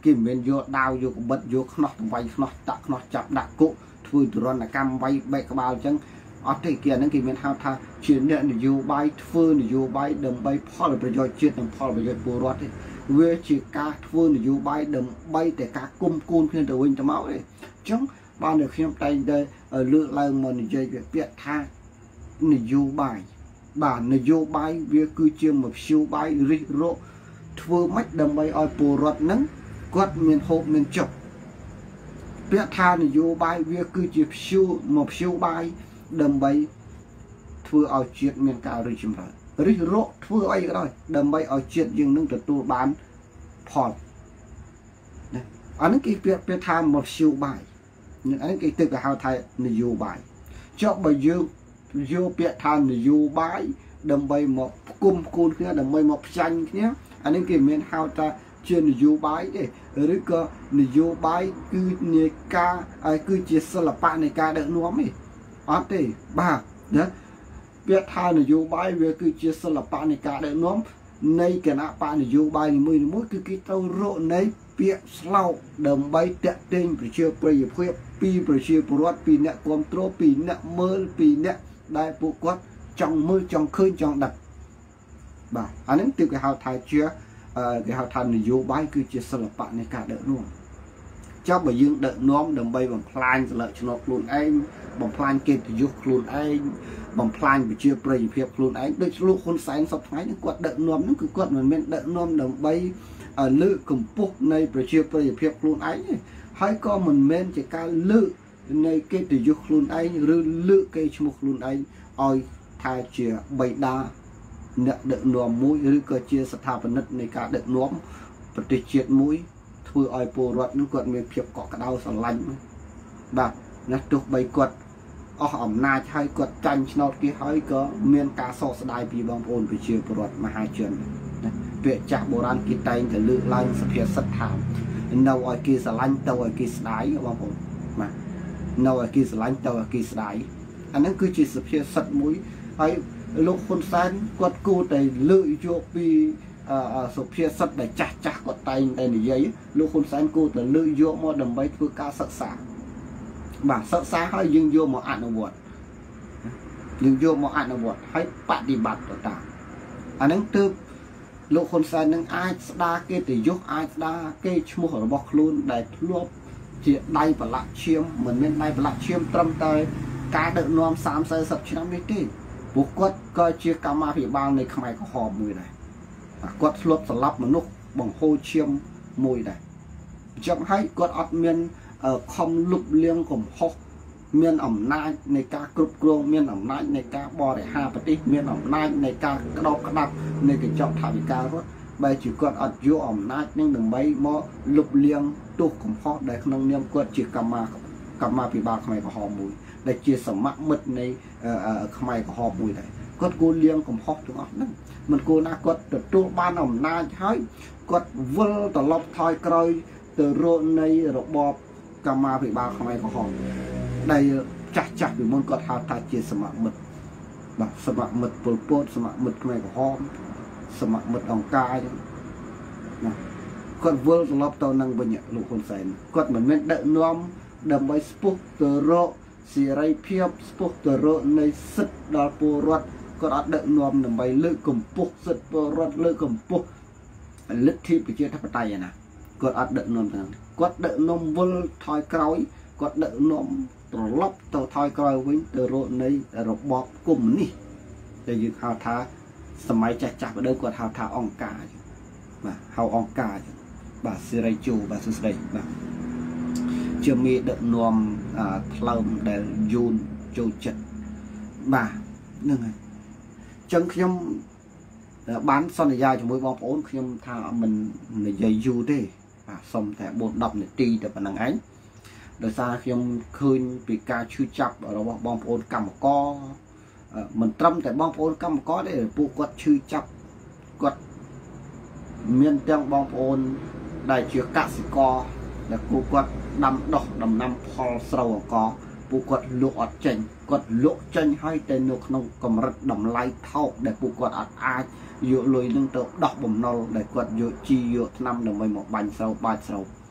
គេមិនមែនយកដាវយកកបិតយកខ្នោះវាយខ្នោះដាក់ខ្នោះចាប់ដាក់គុកធ្វើទរណកម្មវាយបែកក្បាលអញ្ចឹងអត់ទេគេអាហ្នឹងគេមានហៅថាជាអ្នកនយោបាយធ្វើនយោបាយដើម្បីផលប្រយោជន៍ជាតិនិងផលប្រយោជន៍ពលរដ្ឋទេវាជាការធ្វើនយោបាយដើម្បីតែការគុំគូនគ្នាទៅវិញទៅមកទេអញ្ចឹងបានតែខ្ញុំតែងតែលើកឡើងមកនិយាយពាក្យថានយោបាយបាទនយោបាយវាគឺជាមធ្យោបាយរិះរកធ្វើម៉េចដើម្បីឲ្យពលរដ្ឋហ្នឹងគាត់មានហូបមានចុកពាក្យថានយោបាយវាគឺជាព្យូមកព្យូបាយដើម្បីធ្វើឲ្យជាតិមានការរីកចម្រើនរិះរកធ្វើអីក៏ដោយដើម្បីឲ្យជាតិយើងនឹងទទួលបានផលណាអានេះគេពាក្យពាក្យថាមធ្យោបាយនឹងអានេះគេទឹកគេហៅថានយោបាយចុះបើយើងយកពាក្យថានយោបាយដើម្បីមកគុំគូនគ្នាដើម្បីមកផ្ចាញ់គ្នាអានេះគេមានហៅថាជានយោបាយទេឬក៏នយោបាយគឺនៃការគឺជាសិល្បៈនៃការដឹកនាំទេអត់ទេបាទណាពាក្យថានយោបាយវាគឺជាសិល្បៈនៃការដឹកនាំនៃគណៈបកនយោបាយនីមួយៗគឺគេត្រូវរកនៃពាក្យស្លោកដើម្បីតាក់ទាញប្រជាប្រិយភាពពីប្រជាពលរដ្ឋពីអ្នកគ្រប់គ្រងពីអ្នកមើលពីអ្នកដែលពួកគាត់ចង់មើលចង់ឃើញចង់ដឹងបាទអានេះគឺគេហៅថាជាគេហៅថានយោបាយគឺជាសិល្បៈនៃការដឹកនាំចាប់បើយើងដឹកនាំដើម្បីបំផ្លាញសិលឹកឆ្នោតខ្លួនឯងបំផ្លាញកិត្តិយសខ្លួនឯងបំផ្លាញប្រជាប្រិយភាពខ្លួនឯងដូចលោកហ៊ុនសែនសពថ្ងៃនេះគាត់ដឹកនាំហ្នឹងគឺគាត់មិនមែនដឹកនាំដើម្បីលើកកម្ពស់នៃប្រជាប្រិយភាពខ្លួនឯងទេហើយក៏មិនមែនជាការលើកនៃកិត្តិយសខ្លួនឯងឬលើកកេរ្តិ៍ឈ្មោះខ្លួនឯងឲ្យថាជាបិតាអ្នកដឹកនាំមួយឬក៏ជាស្ថាបនិកនៃការដឹកនាំប្រទេសជាតិមួយធ្វើឲ្យពលរដ្ឋនឹងគាត់មានភាពកក់ក្ដៅស្រឡាញ់បាទណាទោះបីគាត់អស់អំណាចហើយគាត់ចាញ់ឆ្នោតគេហើយក៏មានការសោកស្ដាយពីបងប្អូនប្រជាពលរដ្ឋមហាជនណាពាក្យចាស់បុរាណគេតែងតែលើកឡើងសុភាសិតថានៅឲ្យគេស្រឡាញ់ទៅឲ្យគេស្ដាយបងប្អូនបាទនៅឲ្យគេស្រឡាញ់ទៅឲ្យគេស្ដាយអាហ្នឹងគឺជាសុភាសិតមួយហើយលោកហ៊ុនសែនគាត់គួរតែលើកយកពីសុភាសិតដែលចាស់ចាស់គាត់តែងតែនិយាយលោកហ៊ុនសែនគួរតែលើកយកមកដើម្បីធ្វើការសិក្សាបាទសិក្សាហើយយើងយកមកអនុវត្តយើងយកមកអនុវត្តហើយបដិបត្តិទៅតាមអាហ្នឹងទើបលោកហ៊ុនសែននឹងអាចស្ដារកិត្តិយសអាចស្ដារកេរ្តិ៍ឈ្មោះរបស់ខ្លួនដែលធ្លាប់ជាដៃប្រឡាក់ឈាមមិនមែនដៃប្រឡាក់ឈាមត្រឹមតែការដឹកនាំសាមសិបឆ្នាំនេះទេពួកគាត់ក៏ជាកម្មាភិបាលនៃខ្មែរក្រហមមួយដែរគាត់ធ្លាប់ស្លាប់មនុស្សបង្ហូរឈាមមួយដែរអញ្ចឹងហើយគាត់អត់មានខំលុបលាងកំហុសមានអំណាចនៃការគ្រប់គ្រងមានអំណាចនៃការបរិហារប្រទេសមានអំណាចនៃការក្តោបក្តាប់នៃកញ្ចក់ថវិការដ្ឋបែរជាគាត់អត់យកអំណាចនឹងដើម្បីមកលុបលាងទោសកំហុសដែលក្នុងនាមគាត់ជាកម្មាកម្មាភិបាលខ្មែរក្រហមមួយដែលជាសមមិត្តនៃខ្មែរក្រហមមួយដែរគាត់គួរលាងកំហុសទាំងអស់ហ្នឹងមិនគួរណាគាត់ទទួលបានអំណាចហើយគាត់វិលត្រឡប់ថយក្រោយទៅរកនៃរបបកម្មាភិបាលខ្មែរក្រហមដែលចាស់ចាស់ពីមុនគាត់ហៅថាជាសមមិត្តបាទសមមិត្តពលពតសមមិត្តខ្មែរក្រហមសមមិត្តអង្គការណាគាត់វិលត្រឡប់ទៅនឹងវិញលោកហ៊ុនសែនគាត់មិនមែនដឹកនាំដើម្បីស្ពុះទៅរកសេរីភាពស្ពុះទៅរកនៃសិទ្ធិដល់ពលរដ្ឋគាត់អត់ដឹកនាំដើម្បីលើកកម្ពស់សិទ្ធិពលរដ្ឋលើកកម្ពស់លទ្ធិប្រជាធិបតេយ្យណាគាត់អត់ដឹកនាំទាំងគាត់ដឹកនាំវិលថយក្រោយគាត់ដឹកនាំត្រឡប់ទៅថយក្រោយវិញទៅរកនៃរបបកុម្មុយនីសដែលយើងហៅថាសម័យចាស់ចាស់បដៅគាត់ហៅថាអង្គការបាទហៅអង្គការបាទសេរីជូបាទសួស្ដីបាទជាមេដឹកនាំផ្លើមដែលយូនចូលចិត្តបាទហ្នឹងហើយចឹងខ្ញុំបានសន្យាជាមួយបងប្អូនខ្ញុំថាមិននិយាយយូរទេបាទសុំតែបួនដប់នាទីតែប៉ុណ្្នឹងឯងដោយសារខ្ញុំឃើញពីការឈឺចាប់របស់បងប្អូនកម្មករមិនត្រឹមតែបងប្អូនកម្មករទេពួកគាត់ឈឺចាប់គាត់មានទាំងបងប្អូនដែលជាកសិករដែលពួកគាត់ដាំដុះដំណាំផលស្រូវអង្ករពួកគាត់លក់អត់ចេញគាត់លក់ចេញហើយតែនៅក្នុងកម្រិតតម្លៃថោកដែលពួកគាត់អត់អាចយកលុយនឹងទៅដោះបំណុលដែលគាត់យកជីយកថ្នាំដើម្បីមកបាញ់ស្រូវបាច់ស្រូវ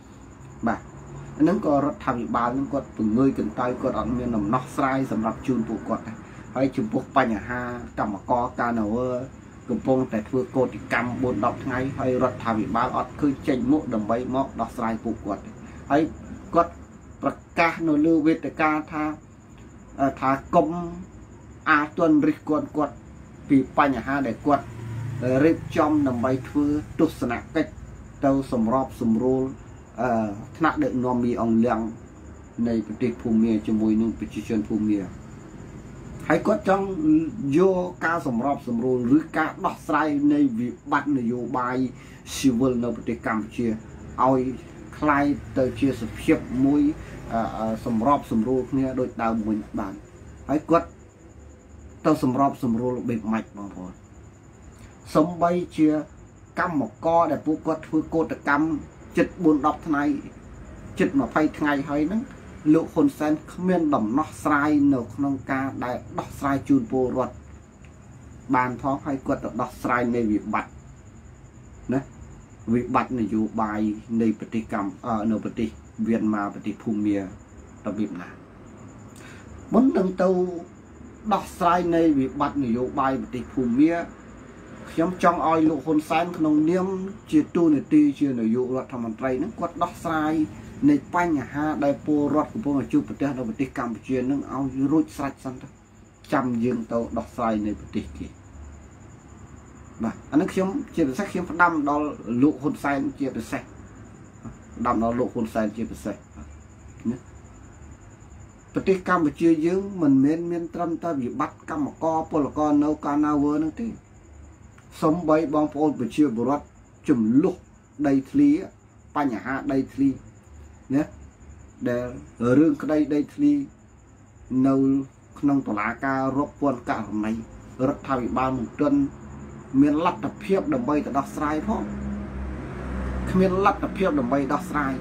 បាទហ្នឹងក៏រដ្ឋាភិបាលហ្នឹងគាត់ពង្រឹងកន្តើយគាត់អត់មានដំណោះស្រាយសម្រាប់ជូនពួកគាត់ដែរហើយចំពោះបញ្ហាកម្មករកាណាវើកំពុងតែធ្វើកោតកម្មបួនដប់ថ្ងៃហើយរដ្ឋាភិបាលអត់ឃើញចេញមុខដើម្បីមកដោះស្រាយពួកគាត់ហើយគាត់ប្រកាសនៅលើវេទិកាថាថាកុំអាទន់រិះគន់គាត់ពីបញ្ហាដែលគាត់រៀបចំដើម្បីធ្វើទស្សនកិច្ចទៅសម្របសម្រួលអឺថ្នាក់ដឹកនាំមីអង្លៀងនៃប្រទេសភូមាជាមួយនឹងប្រជាជនភូមាហើយគាត់ចង់យកការសម្របសម្រួលឬការដោះស្រាយនៃវិបត្តិនយោបាយស៊ីវិលនៅប្រទេសកម្ពុជាឲ្យคล้ายទៅជាសភាពមួយសម្របសម្រួលគ្នាដោយដើមវិញបានហើយគាត់ទៅសម្របសម្រួលបែបម៉េចបងប្អូនសំបីជាកម្មករដែលពួកគាត់ធ្វើកោតកម្មជិតបួនដប់ថ្ងៃជិតម្ភៃថ្ងៃហើយហ្នឹងលោកហ៊ុនសែនគ្មានដំណោះស្រាយនៅក្នុងការដែលដោះស្រាយជូនពលរដ្ឋបានផងហើយគាត់ទៅដោះស្រាយនៃវិបត្តិណាវិបត្តិនយោបាយនៃប្រទេសកម្ពុជានៅប្រទេសវៀតម៉ាប្រទេសភូមារបៀបណាមុននឹងទៅដោះស្រាយនៃវិបត្តិនយោបាយប្រទេសភូមាខ្ញុំចង់ឲ្យលោកហ៊ុនសែនក្នុងនាមជាទូនាទីជានាយករដ្ឋមន្ត្រីហ្នឹងគាត់ដោះស្រាយនៃបញ្ហាដែលពលរដ្ឋកំពុងជួបប្រទះនៅប្រទេសកម្ពុជានឹងឲ្យរួចស្រេចសិនទៅចាំយើងទៅដោះស្រាយនៅប្រទេសគេបាទអានេះខ្ញុំជាពិសេសខ្ញុំផ្ដាំដល់លោកហ៊ុនសែនជាពិសេសផ្ដាំដល់លោកហ៊ុនសែនជាពិសេសណាប្រទេសកម្ពុជាយើងមិនមែនមានត្រឹមតែវិបត្តិកម្មករពលករនៅកាណាវើនឹងទេសូម្បីបងប្អូនប្រជាពលរដ្ឋចំនួនដីធ្លីបញ្ហាដីធ្លីណាដែលរឿងក្តីដីធ្លីនៅក្នុងតុលាការរាប់ពាន់ករណីរដ្ឋាភិបាលមិនទាន់មានលទ្ធភាពដើម្បីទៅដោះស្រាយផងគ្មានលទ្ធភាពដើម្បីដោះស្រាយ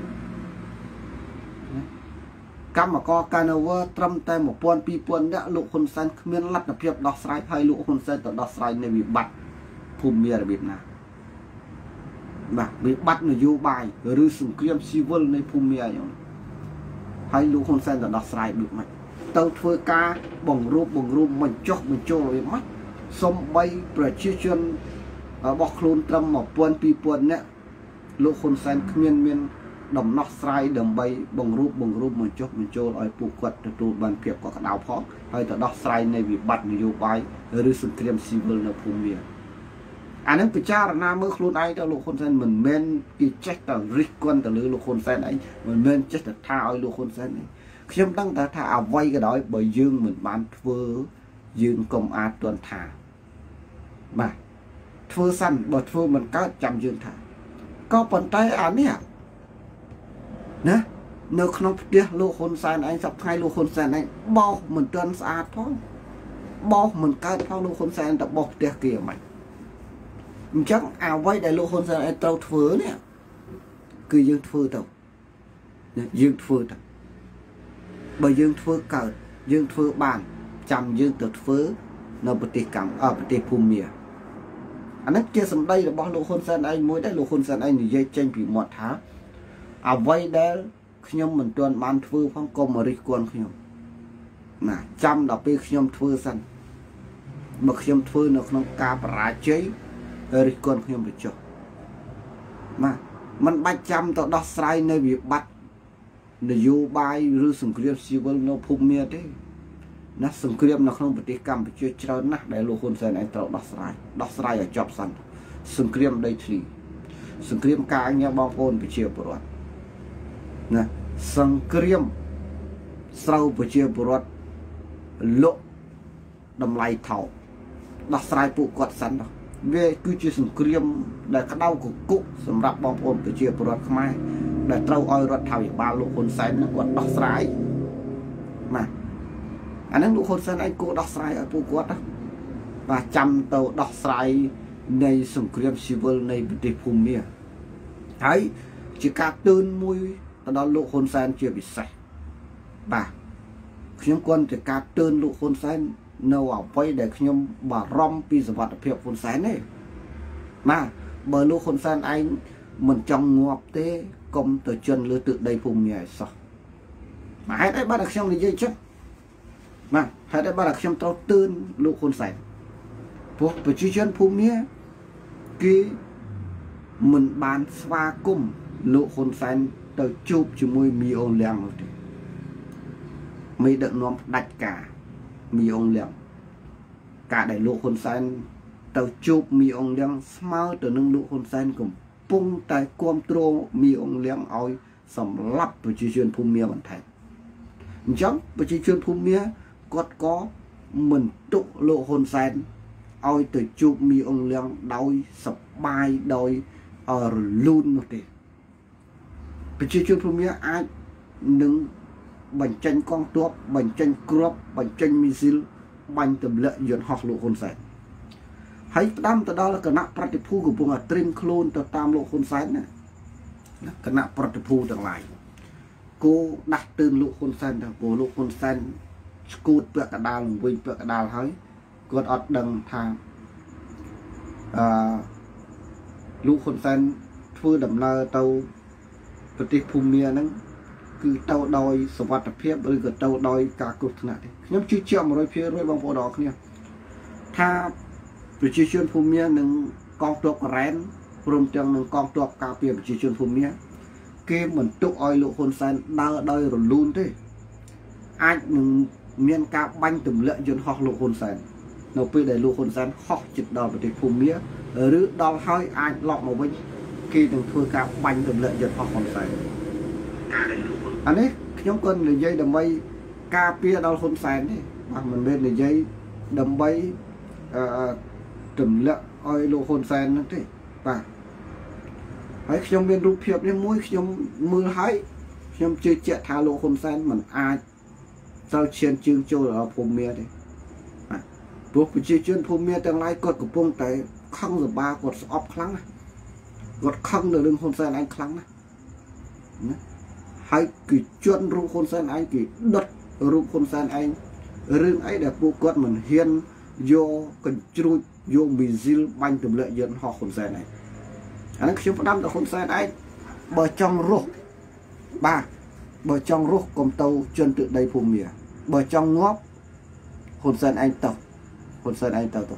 កម្មករកាណាវើត្រឹមតែmộtពាន់ពីរពាន់នាក់លោកហ៊ុនសែនគ្មានលទ្ធភាពដោះស្រាយហើយលោកហ៊ុនសែនទៅដោះស្រាយនៅវិបត្តិភូមិរបៀបណាបាទវិបត្តិនយោបាយឬសង្គ្រាមស៊ីវិលនៃភូមិអញ្ចឹងហើយលោកហ៊ុនសែនទៅដោះស្រាយដូចម៉េចទៅធ្វើការបង្រួបបង្រួមបញ្ចុះបញ្ចូលវាម៉េចសំបីប្រជាជនរបស់ខ្លួនត្រឹមmộtពាន់ពីរពាន់នាក់លោកហ៊ុនសែនគ្មានមានដំណោះស្រាយដើម្បីបង្រួបបង្រួមបញ្ចុះបញ្ចូលឲ្យពួកគាត់ទទួលបានភាពកក់ក្ដៅផងហើយទៅដោះស្រាយនៃវិបត្តិនយោបាយឬសង្គ្រាមស៊ីវិលនៅភូមិអានឹងពិចារណាមើលខ្លួនឯងទៅលោកហ៊ុនសែនមិនមែនគេចេះតែរិះគន់ទៅលើលោកហ៊ុនសែនឯងមិនមែនចេះតែថាឲ្យលោកហ៊ុនសែនឯងខ្ញុំដឹងតែថាអ្វីក៏ដោយបើយើងមិនបានធ្វើយើងកុំអាចទន់ថាបាទធ្វើសិនបើធ្វើមិនកើតចាំយើងថាក៏ប៉ុន្តែអានេះណានៅក្នុងផ្ទះលោកហ៊ុនសែនឯងសប្តាហ៍ថ្ងៃលោកហ៊ុនសែនឯងបោសមិនទាន់ស្អាតផងបោសមិនកើតផងលោកហ៊ុនសែនតែបោសផ្ទះគេហ្មងអញ្ចឹងអ្វីដែលលោកហ៊ុនសែនឯងត្រូវធ្វើនេះគឺយើងធ្វើទៅយើងធ្វើទៅបើយើងធ្វើកើតយើងធ្វើបានចាំយើងទៅធ្វើនៅប្រទេសកម្ពុជាប្រទេសភូមាអានេះជាសម្ដីរបស់លោកហ៊ុនសែនឯងមួយដែរលោកហ៊ុនសែនឯងនិយាយចេញពីមាត់ថាអ្វីដែលខ្ញុំមិនទាន់បានធ្វើផងកុំមករិះគន់ខ្ញុំណាចាំដល់ពេលខ្ញុំធ្វើសិនបើខ្ញុំធ្វើនៅក្នុងការបរាជ័យរិះគន់ខ្ញុំទៅចុះបាទมันបាច់ចាំទៅដោះស្រាយនៅវិបត្តិនយោបាយឬសង្គ្រាមស៊ីវិលនៅភូមិទេណាសង្គ្រាមនៅក្នុងប្រទេសកម្ពុជាច្រើនណាស់ដែលលោកហ៊ុនសែនឯងត្រូវដោះស្រាយដោះស្រាយឲ្យចប់សិនសង្គ្រាមដីធ្លីសង្គ្រាមការងារបងប្អូនប្រជាពលរដ្ឋណាសង្គ្រាមស្រូវប្រជាពលរដ្ឋលក់តម្លៃថោកដោះស្រាយពួកគាត់សិនទៅវាគឺជាសង្គ្រាមដែលក្តៅកគុកសម្រាប់បងប្អូនប្រជាពលរដ្ឋខ្មែរដែលត្រូវឲ្យរដ្ឋាភិបាលលោកហ៊ុនសែននឹងគាត់ដោះស្រាយបាទអានឹងលោកហ៊ុនសែនឯងគួរដោះស្រាយឲ្យពួកគាត់បាទចាំទៅដោះស្រាយនៃសង្គ្រាមស៊ីវិលនៃប្រទេសភូមាហើយជាការទឿនមួយទៅដល់លោកហ៊ុនសែនជាពិសេសបាទខ្ញុំគន់តែការទឿនលោកហ៊ុនសែននៅអ្វីដែលខ្ញុំបារម្ភពីសុវត្ថិភាពហ៊ុនសែនទេបាទបើលោកហ៊ុនសែនឯងមិនចង់ងាប់ទេ công từ chân lứa tự đây phùng nhảy sao mà hãy đấy bắt được xong thì dây chất mà hãy đấy bắt được xong tao tương lũ khôn sạch buộc bởi chứ chân phùng nhé khi mình bán xóa cung lũ khôn sạch tao chụp cho môi mì ôn lèng rồi thì mấy đợt nó đạch cả mì ôn lèng cả đại lũ khôn sạch tao chụp mì ôn lèng smart từ nâng lũ khôn sạch cùng pung tại control mì ôn lèng oi sầm lấp bởi chứ chân phùng nhé bản thể chẳng bởi chứ chân phùng nhé có có mình tụ lộ hồn sen ôi từ chụp mi ông leng đôi sập bài đôi ở luôn một tí bởi chứ chưa phun mía ai nâng bánh chanh con tuốc bánh chanh crop bánh chanh misil bánh tầm lợi dọn học lộ hồn sen hãy đam từ đó là cái nắp pratipu của vùng ở trim clone từ tam lộ hồn sen này cái nắp pratipu tương lại cô đặt tên lộ hồn sen là cô lộ hồn sen cút bữa cả đào quỳnh bữa cả đào hơi cột ọt đằng thang lũ khôn sen thưa đầm lơ tàu vật tiết phù mía nắng cứ tàu đòi sập vật tập phép rồi gật tàu đòi cả cột này nhóm chưa chậm một đôi phía rồi bằng bộ đỏ kia tha về chuyên chuyên phù mía nâng con tuộc rén rôm chẳng nâng con tuộc cà phê chuyên chuyên phù mía kia mình tụ oi lũ khôn sen đau đôi rồi luôn thế anh nâng miền ca banh tùm lợi dân học lục hồn sen nó bây để lục hồn sen học chụp đào về phù mía rứ đào hơi ai lọt màu vinh khi từng thưa ca banh tùm lợi dân học hồn sen anh ấy nhóm con là dây đầm bay ca pia đào hồn sen đấy mà mình bên là dây đầm bay tùm lợi oi lục hồn sen nó thế và hãy trong bên rụp hiệp lên mũi trong mưa hãy trong chơi chạy thả lục hồn sen mình ai sao trên chương châu ở phùng mía đấy buộc phải chơi chuyên phùng mía tương lai cột của phùng tới không rồi ba cột ốp kháng này cột không được đừng hôn sen anh kháng này hay kỳ chuyên rung hôn sen anh kỳ đất rung hôn sen anh rừng ấy để phụ cột mình hiên vô cần chui vô mì zil banh tùm lợi dân họ hôn sen này anh khi chúng ta được hôn sen anh bờ trong ruột ba bờ trong ruột cùng tàu chân tự đầy phùng mía bờ trong ngóp hồn sen anh tàu hồn sen anh tàu tàu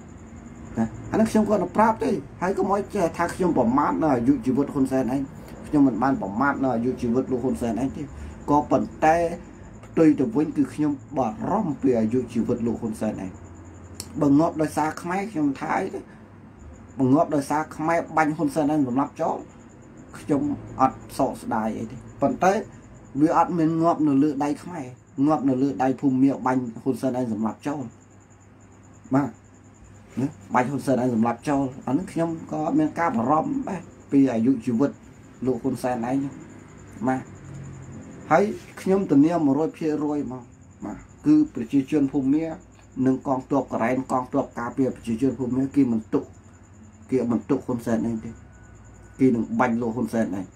anh không có nó prap đấy hay có mỗi chơi thác trong bỏ mát là dụ chỉ vượt hồn sen anh nhưng mình ban bỏ mát là dụ chỉ vượt luôn hồn sen anh chứ có phần tay tùy từ vinh từ khi bỏ rom về dụ chỉ vượt luôn hồn sen này bằng ngóp đời xa khmai trong thái đấy bằng ngóp đời xa khmai banh hồn sen anh còn lắp chó trong ọt sọ đài ấy phần tay vì ọt mình ngóp nửa lựa đáy khmai ngọt nửa lửa đầy phùm miệng bánh hôn sơn anh dùng lạp châu mà bánh hôn sơn anh dùng lạp châu anh không có miếng cá và rom vì ở dụ chịu vật lộ hôn sơn anh mà hãy không tình yêu một rồi phía rồi mà mà cứ chỉ chuyên phùm miệng nâng con tuộc rèn con tuộc cà phê chỉ chuyên phùm miệng khi mình tụ kia mình tụ hôn sơn anh đi khi đừng bánh lộ hôn sơn này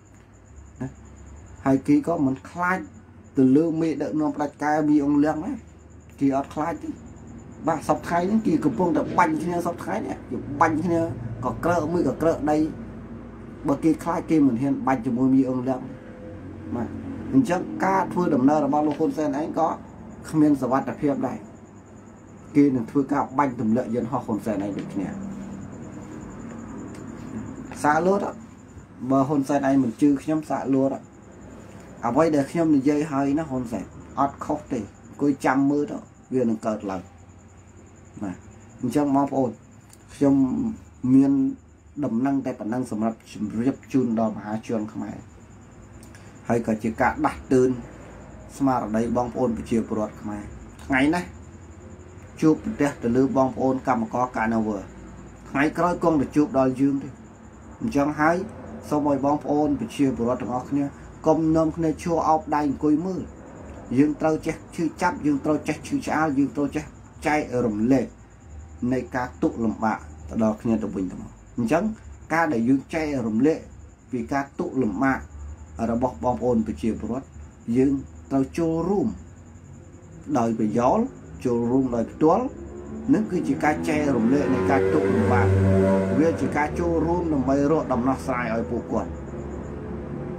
hay khi có mình khai từ lương mẹ đợi nó đặt cài bị ông lương ấy kỳ ở khai chứ và sọc thái những kỳ cục phong tập banh như sọc thái này banh như có cỡ mới có cỡ đây bờ kia khai kia mình hiện banh cho môi mi ông lương mà mình chắc ca thưa đầm nơ là bao lô khôn sen anh có không nên sở tập hiệp này kia đừng thưa cao banh tùm lợi dân họ khôn sen này được nè xa lốt á bờ hôn sen anh mình chưa nhóm xạ luôn á à vậy để khi mình dây hơi nó hôn sẹt ọt khóc thì coi trăm mưa đó viên đừng cợt lần mà trong mong ôn trong miền đầm năng tại bản năng sầm lập riệp chun đòn hạ chuông không ai hay cả chỉ cả đặt tên smart ở đây bong ôn bị chiều bọt không ai ngày này chụp để từ lư bong ôn cầm có cả nào vừa ngày coi con được chụp đòi dương đi trong hai sau mỗi bong ôn bị chiều bọt trong óc nha công nôm này chua ốc đai cùi mưa dương trâu chết chư chấp dương trâu chết chư cháo dương trâu chết chay ở rồng lệ này cá tụ làm bạ đó khi được bình thường chẳng cá để dương chay ở rồng lệ vì cá tụ làm bạ ở đó bọc bom ôn từ chiều bớt dương trâu chua rum đời bị gió chua rum đời tuốt nếu cứ chỉ cá chay ở rồng lệ này cá tụ làm bạ vì chỉ cá chua rum làm bay rốt đầm nó sai ở bộ quần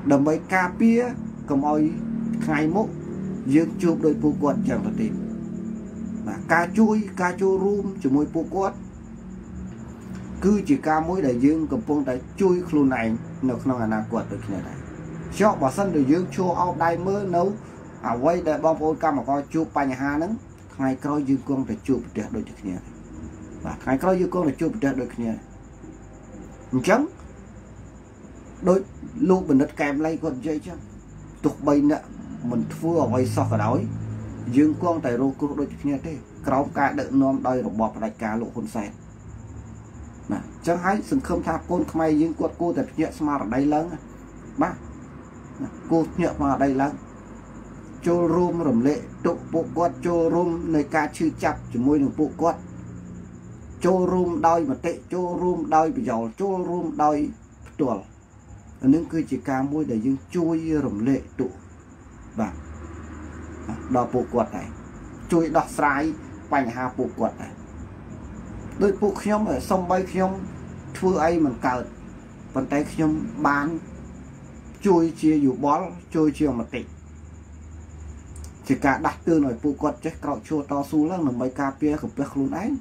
đầm bay cà pia cầm oi ngày mốc dương chụp đôi phụ quật chẳng là tìm mà ca chui ca chui rum chỉ môi phụ quật cứ chỉ ca mối đại dương cầm phong đại chui khuôn này nó không là nào quật được này cho bà sân đại dương cho ao đai mơ nấu à quay để bom ôi cam mà coi chụp bài nhà hà nắng ngày coi dương con để chụp đẹp đôi được này và ngày coi dương con để chụp đẹp được này chấm đôi lúc mình đất kèm lấy con dây chứ tục bay nè mình thua ở ngoài so cả đói dương con tại rô cô đôi như thế cáo cả đợi non đôi rồi bọt đại cá lộ hôn xe nè chẳng hay sừng không tha con mày dương quật cô tại nhẹ mà ở đây lớn ba cô nhẹ mà ở đây lớn cho rôm rầm lệ tụ bộ quật cho rôm nơi ca chư chặt chỉ môi đường bộ quật cho rôm đôi mà tệ cho rôm đôi bị giàu cho rôm đôi tuột những cứ chỉ ca môi để dương chui rầm lệ tụ và đo bộ quật này chui đo trái bành hà bộ quật này đôi bộ nhóm ở sông bay nhóm thưa ai mình cợt bàn tay nhóm bán chui chia dù bó chui chia mà tị chỉ cả đặt tư nói bộ quật chết cạo chua to su lắm là mấy cà pia của bếp luôn ấy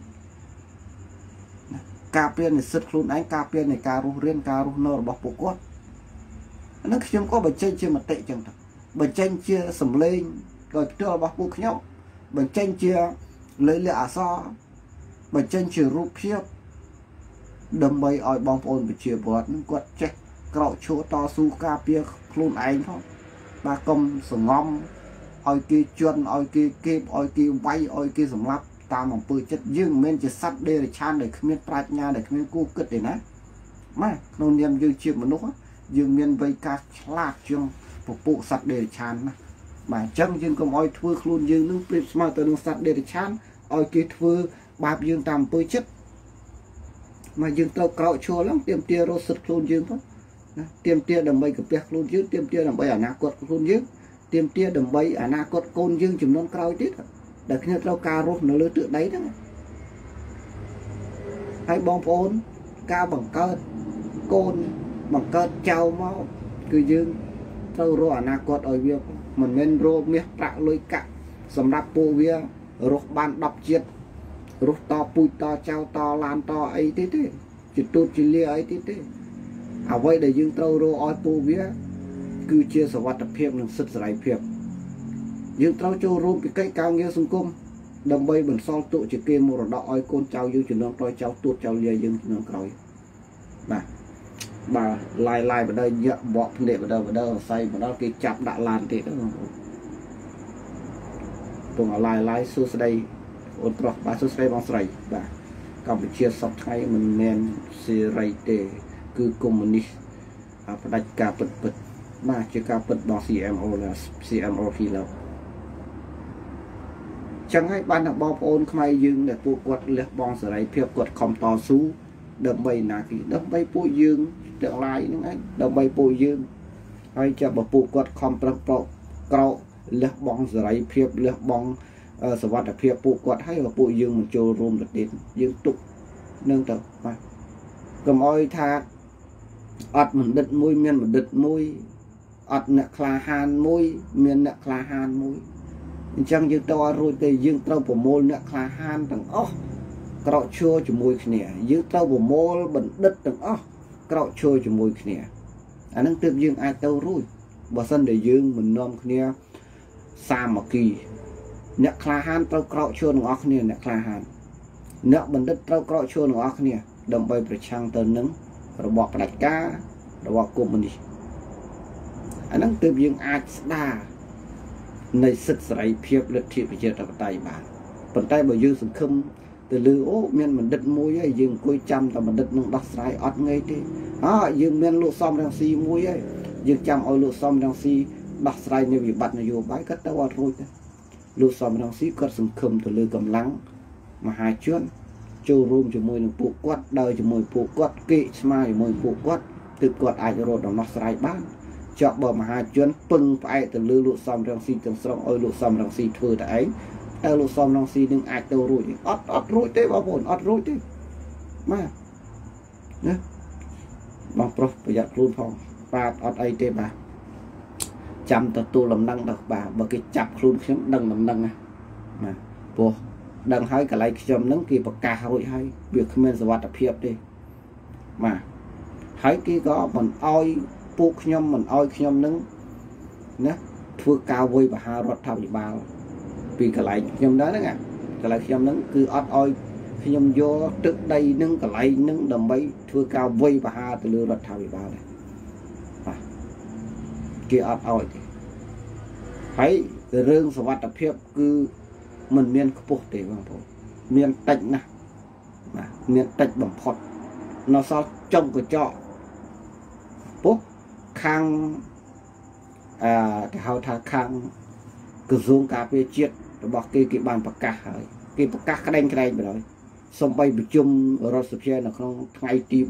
cà pia này sứt luôn ấy cà pia này cà ru riêng cà ru nở bọc bộ quật nó nhóm có bài chơi chia mà tị chẳng thật bệnh tranh chia sầm lên rồi cho bác buộc nhau bệnh tranh chia lấy lẹ so bệnh tranh chia rúp hiếp đâm bay ỏi bom ồn bị chia bọt quật chết cạo chỗ to su ca pia luôn anh thôi ba công sừng ngom ỏi kia chuồn ỏi kia kịp ỏi kia vay ỏi kia sầm lấp ta một bự chất dương men chỉ sắt để để chan để khmiên prat nha để khmiên cu cất để nè mà nông niệm dương chia một lúc dương men vay ca lạc chương phục vụ sạch để chán mà chân dương cầm oi thưa luôn dương nước prip smart từ sạch để chán oi kia thưa bạp dương tầm bơi chất mà dương tàu cạo chua lắm tiêm tia rô sứt luôn dương thôi tiêm tia đầm bay cực luôn dương tiêm tia đầm bay ở na quật luôn dương tiêm tia đầm bay ở na quật côn dương chùm non cạo tít để khi tàu cà rốt nó lưỡi tự đấy đó hay bom phun ca bằng cơ côn bằng cơ trâu máu cứ dương tàu rô ở na quật ở việc mình nên rô miết trạ lôi cạ sầm rạp po vía rốt ban đập chiết rốt to pui to trao to lan to ấy thế thế chỉ tốt chỉ lia ấy thế thế à vậy để dương tàu rô oi po vía cứ chia sẻ vật tập hiệpនឹងសិទ្ធសេរីភាពយើងត្រូវចូលរួមពីកិច្ចការងារសង្គមដើម្បីបន្សល់ទុកជាគេមរតកឲ្យកូនចៅយើងជំនាន់ក្រោយចៅទួតចៅលាយើងជំនាន់ក្រោយបាទbà lại lại vào đây nhựa bọ để vào đâu vào đâu xây vào đó cái chặt đã lan thì đó tùng lại lại xuống đây ôn trọc bà xuống đây bằng sợi bà Campuchia sắp thay mình men xì ray để cứ communist à đặt cả bật bật mà chỉ cả bật bằng xê em o là xê em o khi nào chẳng hay ban là bom ôn khai dương để phụ quật liệt bong sợi phiệp quật không to sú đâm bay nà thì đâm bay bụi dương tượng lại những anh đâm bay bụi dương hay cho bà phụ quật không trăng bộ cậu liệt bong sợi phiệp liệt bong sờ vật là phiệp phụ quật hay là bụi dương một chỗ rùm được đến dương tục nâng tập mà cầm oi tha ọt mình đứt môi miên mình đứt môi ọt nè khla hàn môi miên nè khla hàn môi chẳng dương to rồi thì dương trâu của môi nè khla hàn thằng ốc cạo chua cho môi khné dương trâu của môi bẩn đất thằng ốc cạo chua cho môi khné anh đang tự dương ai tao rồi bà sân để dương mình nom khné xa mà kỳ nè khla hàn trâu cạo chua thằng ốc khné nè khla hàn nè bẩn đất trâu cạo chua thằng ốc khné đầm bay phải trang tơ nứng rồi bọc đại cá rồi bọc cụm mình đi anh đang tự dương ai đaในศึกษาเพียบและที่ประเทศไทยบ้านปัจจัยบ่ยืนสังคมแต่ลือโอ้เมียนมันดัดมวยยืนคุยจำแต่มันดัดนึงดักสายอดไงที่อ๋อยืนเมียนลูกซ้อมรังสีมวยยืนจำเอาลูกซ้อมรังสีดักสายในวิบัตินโยบายก็ตะวันรุ่ยลูกซ้อมรังสีก็สังคมแต่ลือกำลังมาหาชวนจูรูมจมูกหนึ่งปูกวัดเดินจมูกปูกวัดกิสมาจมูกปูกวัดตึกกวัดอาจจะรดดักสายบ้านเจาะบ่อมหาชนปึงไปแต่ลือลูกซ้อมรังสีจังสองเอาลูกซ้อมรังสีถือแต่ไอ้แต่ลูกซ้อมรังสีหนึ่งอาจจะรุ่ยอดอดรุ่ยเต้บ่ผลอดรุ่ยเต้มาเนี่ยบางปรประหยัดรุ่นพองปาดอดไอเต้บ่จำตัวตัวลำนังดอกบ่าบ่cáiจับครูខ្ញុំដឹងលំនឹងណាព្រោះដឹងហើយកន្លែងខ្ញុំនឹងគេប្រកាសរួចហើយវាគ្មានសវត្ថិភាពទេបាទហើយគេក៏មិនអោយពួកខ្ញុំមិនអោយខ្ញុំនឹងណាធ្វើការវយបហារដ្ឋាភិបាលពីកន្លែងខ្ញុំដែរហ្នឹងកន្លែងខ្ញុំនឹងគឺអត់អោយខ្ញុំយកទឹកដីនឹងកន្លែងនឹងដើម្បីធ្វើការវយបហាទៅលើរដ្ឋាភិបាលដែរបាទគេអត់អោយទេហើយរឿងសវត្ថិភាពគឺមិនមានខ្ពស់ទេបងប្អូនមានតិចណាស់បាទមានតិចបំផុតនៅសល់ចុងកញ្ចក់ពុះខាងអឺគេហៅថាខាងក្រសួងការពារជាតិរបស់គេគេបានប្រកាសហើយគេប្រកាសក្តែងក្តែងទៅហើយសូម្បីប្រជុំរដ្ឋសភានៅក្នុងថ្ងៃទី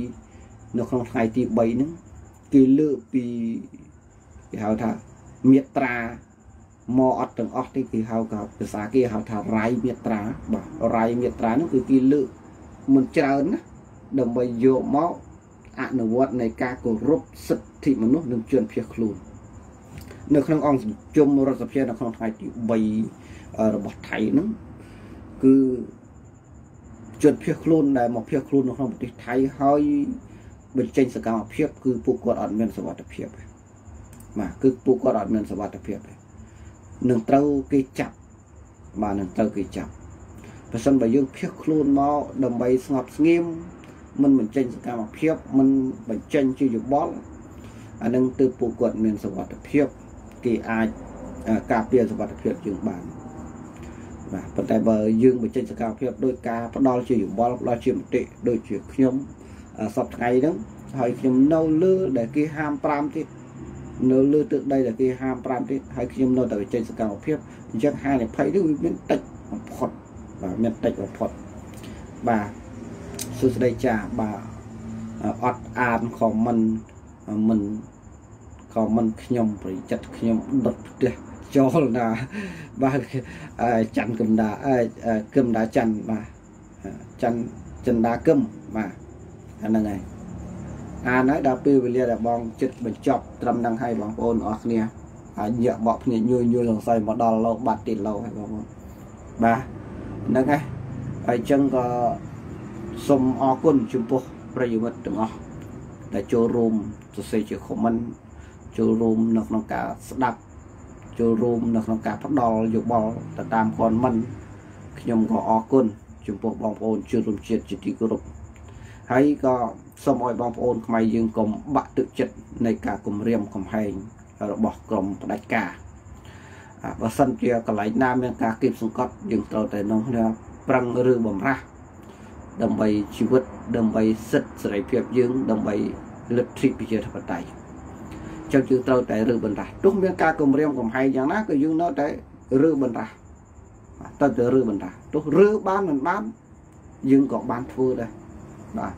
3នៅក្នុងថ្ងៃទី3ហ្នឹងគេលើកពីគេហៅថាមាត្រាមកអត់ទាំងអស់ទេគេហៅថាភាសាគេហៅថារាយមាត្រាបាទរាយមាត្រានោះគឺគេលើកមិនច្រើនណាដើម្បីយកមកអនុវត្តនៃការគោរពសិទ្ធិមនុស្សនិងជនភៀសខ្លួននៅក្នុងអង្គប្រជុំរដ្ឋសភានៅក្នុងថ្ងៃទី3របស់ថៃហ្នឹងគឺជនភៀសខ្លួនដែលមកភៀសខ្លួននៅក្នុងប្រទេសថៃហើយបញ្ចេញសកម្មភាពគឺពួកគាត់អត់មានសុវត្ថិភាពបាទគឺពួកគាត់អត់មានសុវត្ថិភាពទេនឹងត្រូវគេចាប់បាទនឹងត្រូវគេចាប់បើសិនបើយើងភៀសខ្លួនមកដើម្បីស្ងប់ស្ងៀមមិនបញ្ចេញសកម្មភាពមិនបញ្ចេញជាយោបល់អានឹងទើបពួកគាត់មានសុវត្ថិភាពគេអាចការពារសុវត្ថិភាពយើងបានបាទប៉ុន្តែបើយើងបញ្ចេញសកម្មភាពដោយការផ្ដល់ជាយោបល់ផ្ដល់ជាមតិដូចជាខ្ញុំសប្តាហ៍ថ្ងៃហ្នឹងហើយខ្ញុំនៅលើដែលគេហាមប្រាមទៀតនៅលើទឹកដីដែលគេហាមប្រាមទៀតហើយខ្ញុំនៅតែបញ្ចេញសកម្មភាពអញ្ចឹងហានិភ័យនេះវាមានតិចបំផុតបាទមានតិចបំផុតបាទសួស្តីចាបាទអត់អានខមមិនមិនខមមិនខ្ញុំប្រយចិត្តខ្ញុំដុតផ្ទះចូលណាបាទច័ន្ទកឹមដាកឹមដាច័ន្ទបាទច័ន្ទចន្ទាកឹមបាទអាហ្នឹងហើយអានហើយដល់ពេលវេលាដែលបងចិត្តបញ្ចប់ត្រឹមហ្នឹងហើយបងប្អូនអរគ្នាហើយញាក់បកភ្នែកញយញយសង្ស័យមកដល់លោកបាត់ទៀតលោកហើយបងប្អូនបាទហ្នឹងហើយហើយអញ្ចឹងក៏សូមអរគុណចំពោះប្រិយមិត្តទាំងអស់ដែលចូលរួមសរសេរជា comment ចូលរួមនៅក្នុងការស្ដាប់ចូលរួមនៅក្នុងការផ្ដល់យោបល់ទៅតាម comment ខ្ញុំក៏អរគុណចំពោះបងប្អូនជនរួមជាតិជាទីគោរពហើយក៏សូមឲ្យបងប្អូនខ្មែរយើងកុំបាក់ទឹកចិត្តនៃការគំរាមកំហែងរបស់ក្រុមផ្ដាច់ការបើសិនជាកន្លែងណាមានការគៀបសង្កត់យើងត្រូវតែនាំគ្នាប្រឹងឬបំរាស់ដើម្បីជីវិតដើម្បីសិទ្ធិសេរីភាពយើងដើម្បីលទ្ធិប្រជាធិបតេយ្យចឹងយើងត្រូវតែឬបំរាស់ទោះមានការគំរាមកំហែងយ៉ាងណាក៏យើងនៅតែឬបំរាស់ទៅតែឬបំរាស់ទោះឬបានមិនបានយើងក៏បានធ្វើដែរបាទ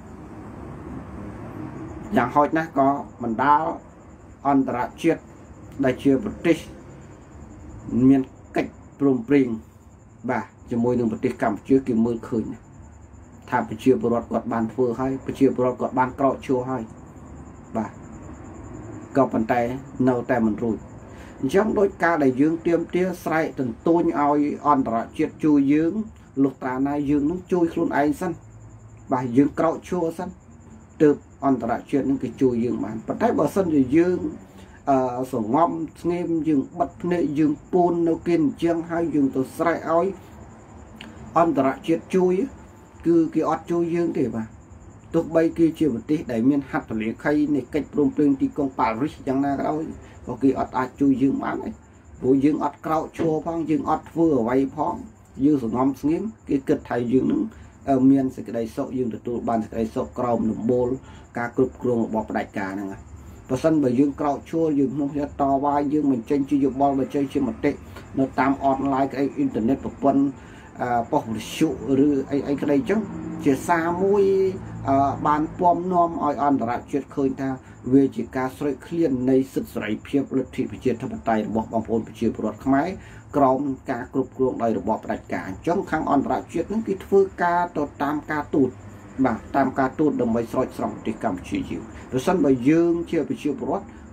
យ៉ាងហោចណាស់ក៏បណ្ដាលអន្តរជាតិដែលជាប្រទេសមានកិច្ចព្រមព្រៀងបាទជាមួយនឹងប្រទេសកម្ពុជាគេមើលឃើញថាប្រជាពលរដ្ឋគាត់បានធ្វើហើយប្រជាពលរដ្ឋគាត់បានក្រោកឈរហើយបាទក៏ប៉ុន្តែនៅតែមិនរួចអញ្ចឹងដោយការដែលយើងទៀមទាស្រែកទន្ទូញឲ្យអន្តរជាតិជួយយើងលុះត្រាណាយើងនឹងជួយខ្លួនឯងសិនបាទយើងក្រោកឈរសិនទើបអន្តរជាតិនឹងគេជួយយើងបានប៉ុន្តែបើសិនជាយើងអឺសងំស្ងៀមយើងបិទភ្នែកយើងពូននៅគេអញ្ចឹងហើយយើងទៅស្រែកឲ្យអន្តរជាតិជួយគឺគេអត់ជួយយើងទេបាទទោះបីគេជាប្រទេសដែលមានហត្ថលេខីនៃកិច្ចព្រមព្រៀងទីក្រុងប៉ារីសយ៉ាងណាក៏ដោយក៏គេអត់អាចជួយយើងបានទេព្រោះយើងអត់ក្រោកឈរផងយើងអត់ធ្វើអ្វីផងយើងសងំស្ងៀមគេគិតថាយើងនឹងមានសេចក្តីសុខយើងទទួលបានសេចក្តីសុខក្រោមដំបូលការគ្រប់គ្រងរបស់ផ្ដាច់ការហ្នឹងហើយបើសិនបើយើងក្រោកឈរយើងក្នុងគ្នាតវ៉ាយើងមិនចេញជាយោបល់បញ្ចេញជាមតិនៅតាមអនឡាញក្តីអ៊ីនធឺណិតប្រព័ន្ធប៉ុស្តិ៍វិទ្យុឬអីអីក្តីអញ្ចឹងជាសារមួយបានពំនាំឲ្យអន្តរជាតិឃើញថាវាជាការស្រេកឃ្លាននៃសិទ្ធិសេរីភាពលទ្ធិប្រជាធិបតេយ្យរបស់បងប្អូនប្រជាពលរដ្ឋខ្មែរក្រោមការគ្រប់គ្រងដោយរបបផ្ដាច់ការអញ្ចឹងខាងអន្តរជាតិនឹងគេធ្វើការទៅតាមការទូតបាទតាមការទូតដើម្បីស្រោចស្រង់ប្រទេសកម្ពុជាយើងបើសិនបើយើងជាប្រជាពលរដ្ឋ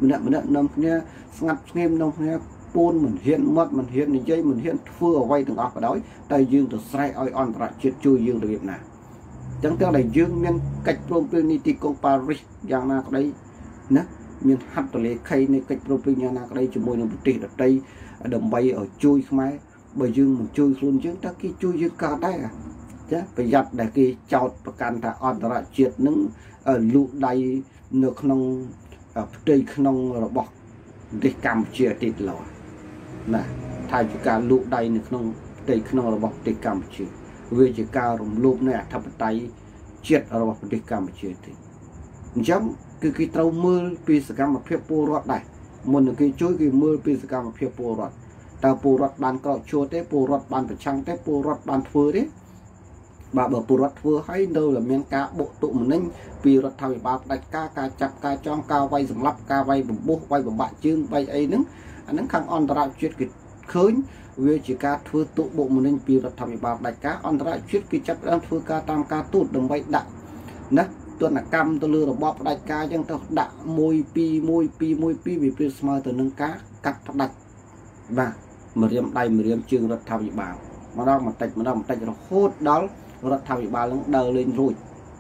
mình đã mình đã nằm nghe ngặt nghiêm nằm nghe pôn mình hiện mất mình hiện những dây mình hiện phưa ở quay từng ọc ở đó tay dương từ sai oi on lại chết chui dương từ việc nào chẳng theo này dương miền cách property công Paris giang na đây nè miền hạt từ lấy khay này cách property na đây chỉ môi nằm tỉ ở đây đầm bay ở chui máy bởi dương một chui luôn chứ ta khi chui dương cao tay à chứ phải giặt để cái chọt và can ta on lại chết nứng ở lụ đây nước nông ở đây nông là bọc để cầm chia thịt lò nè thay cho cả lụ đây nước nông đây nông là bọc để cầm chia về chỉ cả rồng lụp này thắp tay chết ở bọc để cầm chia thịt chấm cái cái trâu mưa vì sự cam mà phép po rót này một cái chuối cái mưa vì sự cam mà phép po rót ta po rót ban cọ chua thế po rót ban phải trăng thế po rót ban phơi đấy bà bờ po rót phơi hay đâu là miếng cá bộ tụ mình nên vì rót thay bà đặt cá cá chặt cá chong cá vay sừng lấp cá vay bầm bố vay bầm bạ chương vay ấy nứng anh nứng khang on ra chuyện cái khơi về chỉ cá phơi tụ bộ mình nên vì rót thay bà đặt cá on ra chuyện cái chặt đang phơi cá tam cá tụt đừng vay đặng nè tôi là cam tôi lừa bóp đại cá chẳng tôi đã môi pi môi pi môi pi vì pi smart từ nâng cá cắt đặt và mà riêng đây mà riêng trường rất thao bị bảo mà đâu mà tạch mà đâu mà tạch nó hốt đó rất thao bị bảo nó đờ lên rồi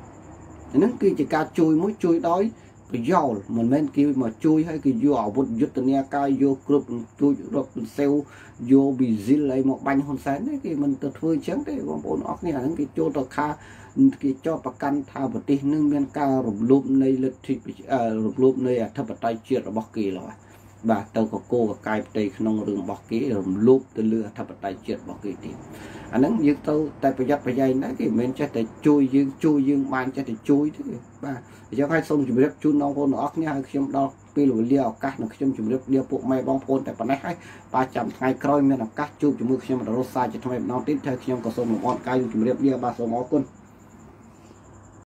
nó kia chỉ cá chui mỗi chui đói cái giò mình men kia mà chui hay cái giò vụt giật từ nhà cay vô group chui rồi sale vô bị zil lấy một bánh hôn sáng đấy thì mình tự phơi trắng cái con bốn óc này là những cái chỗ tờ kha cái choประกัน thao vật tí nâng miền cao rụp lụp này lịch thị rụp lụp này à thấp tay chuyện ở bọc kỳ rồi và tàu của cô và cài tay nông rừng bọc ký rụp lụp từ lừa thấp tay chuyện bọc kỳ tìm anh ấy dương tàu tại phải giặt phải dây đấy thì mình sẽ thể chui dương chui dương ban sẽ thể chui thế và cho hai sông chỉ biết chui nông con óc nha khi đó pi lùi liều cắt nó khi chỉ biết liều bộ mày bong phôn tại phần này hay ba trăm ngày coi miền cắt chui chỉ mực khi mà nó sai chỉ thay nó tiếp theo khi có sông một con cây chỉ biết liều ba số máu quân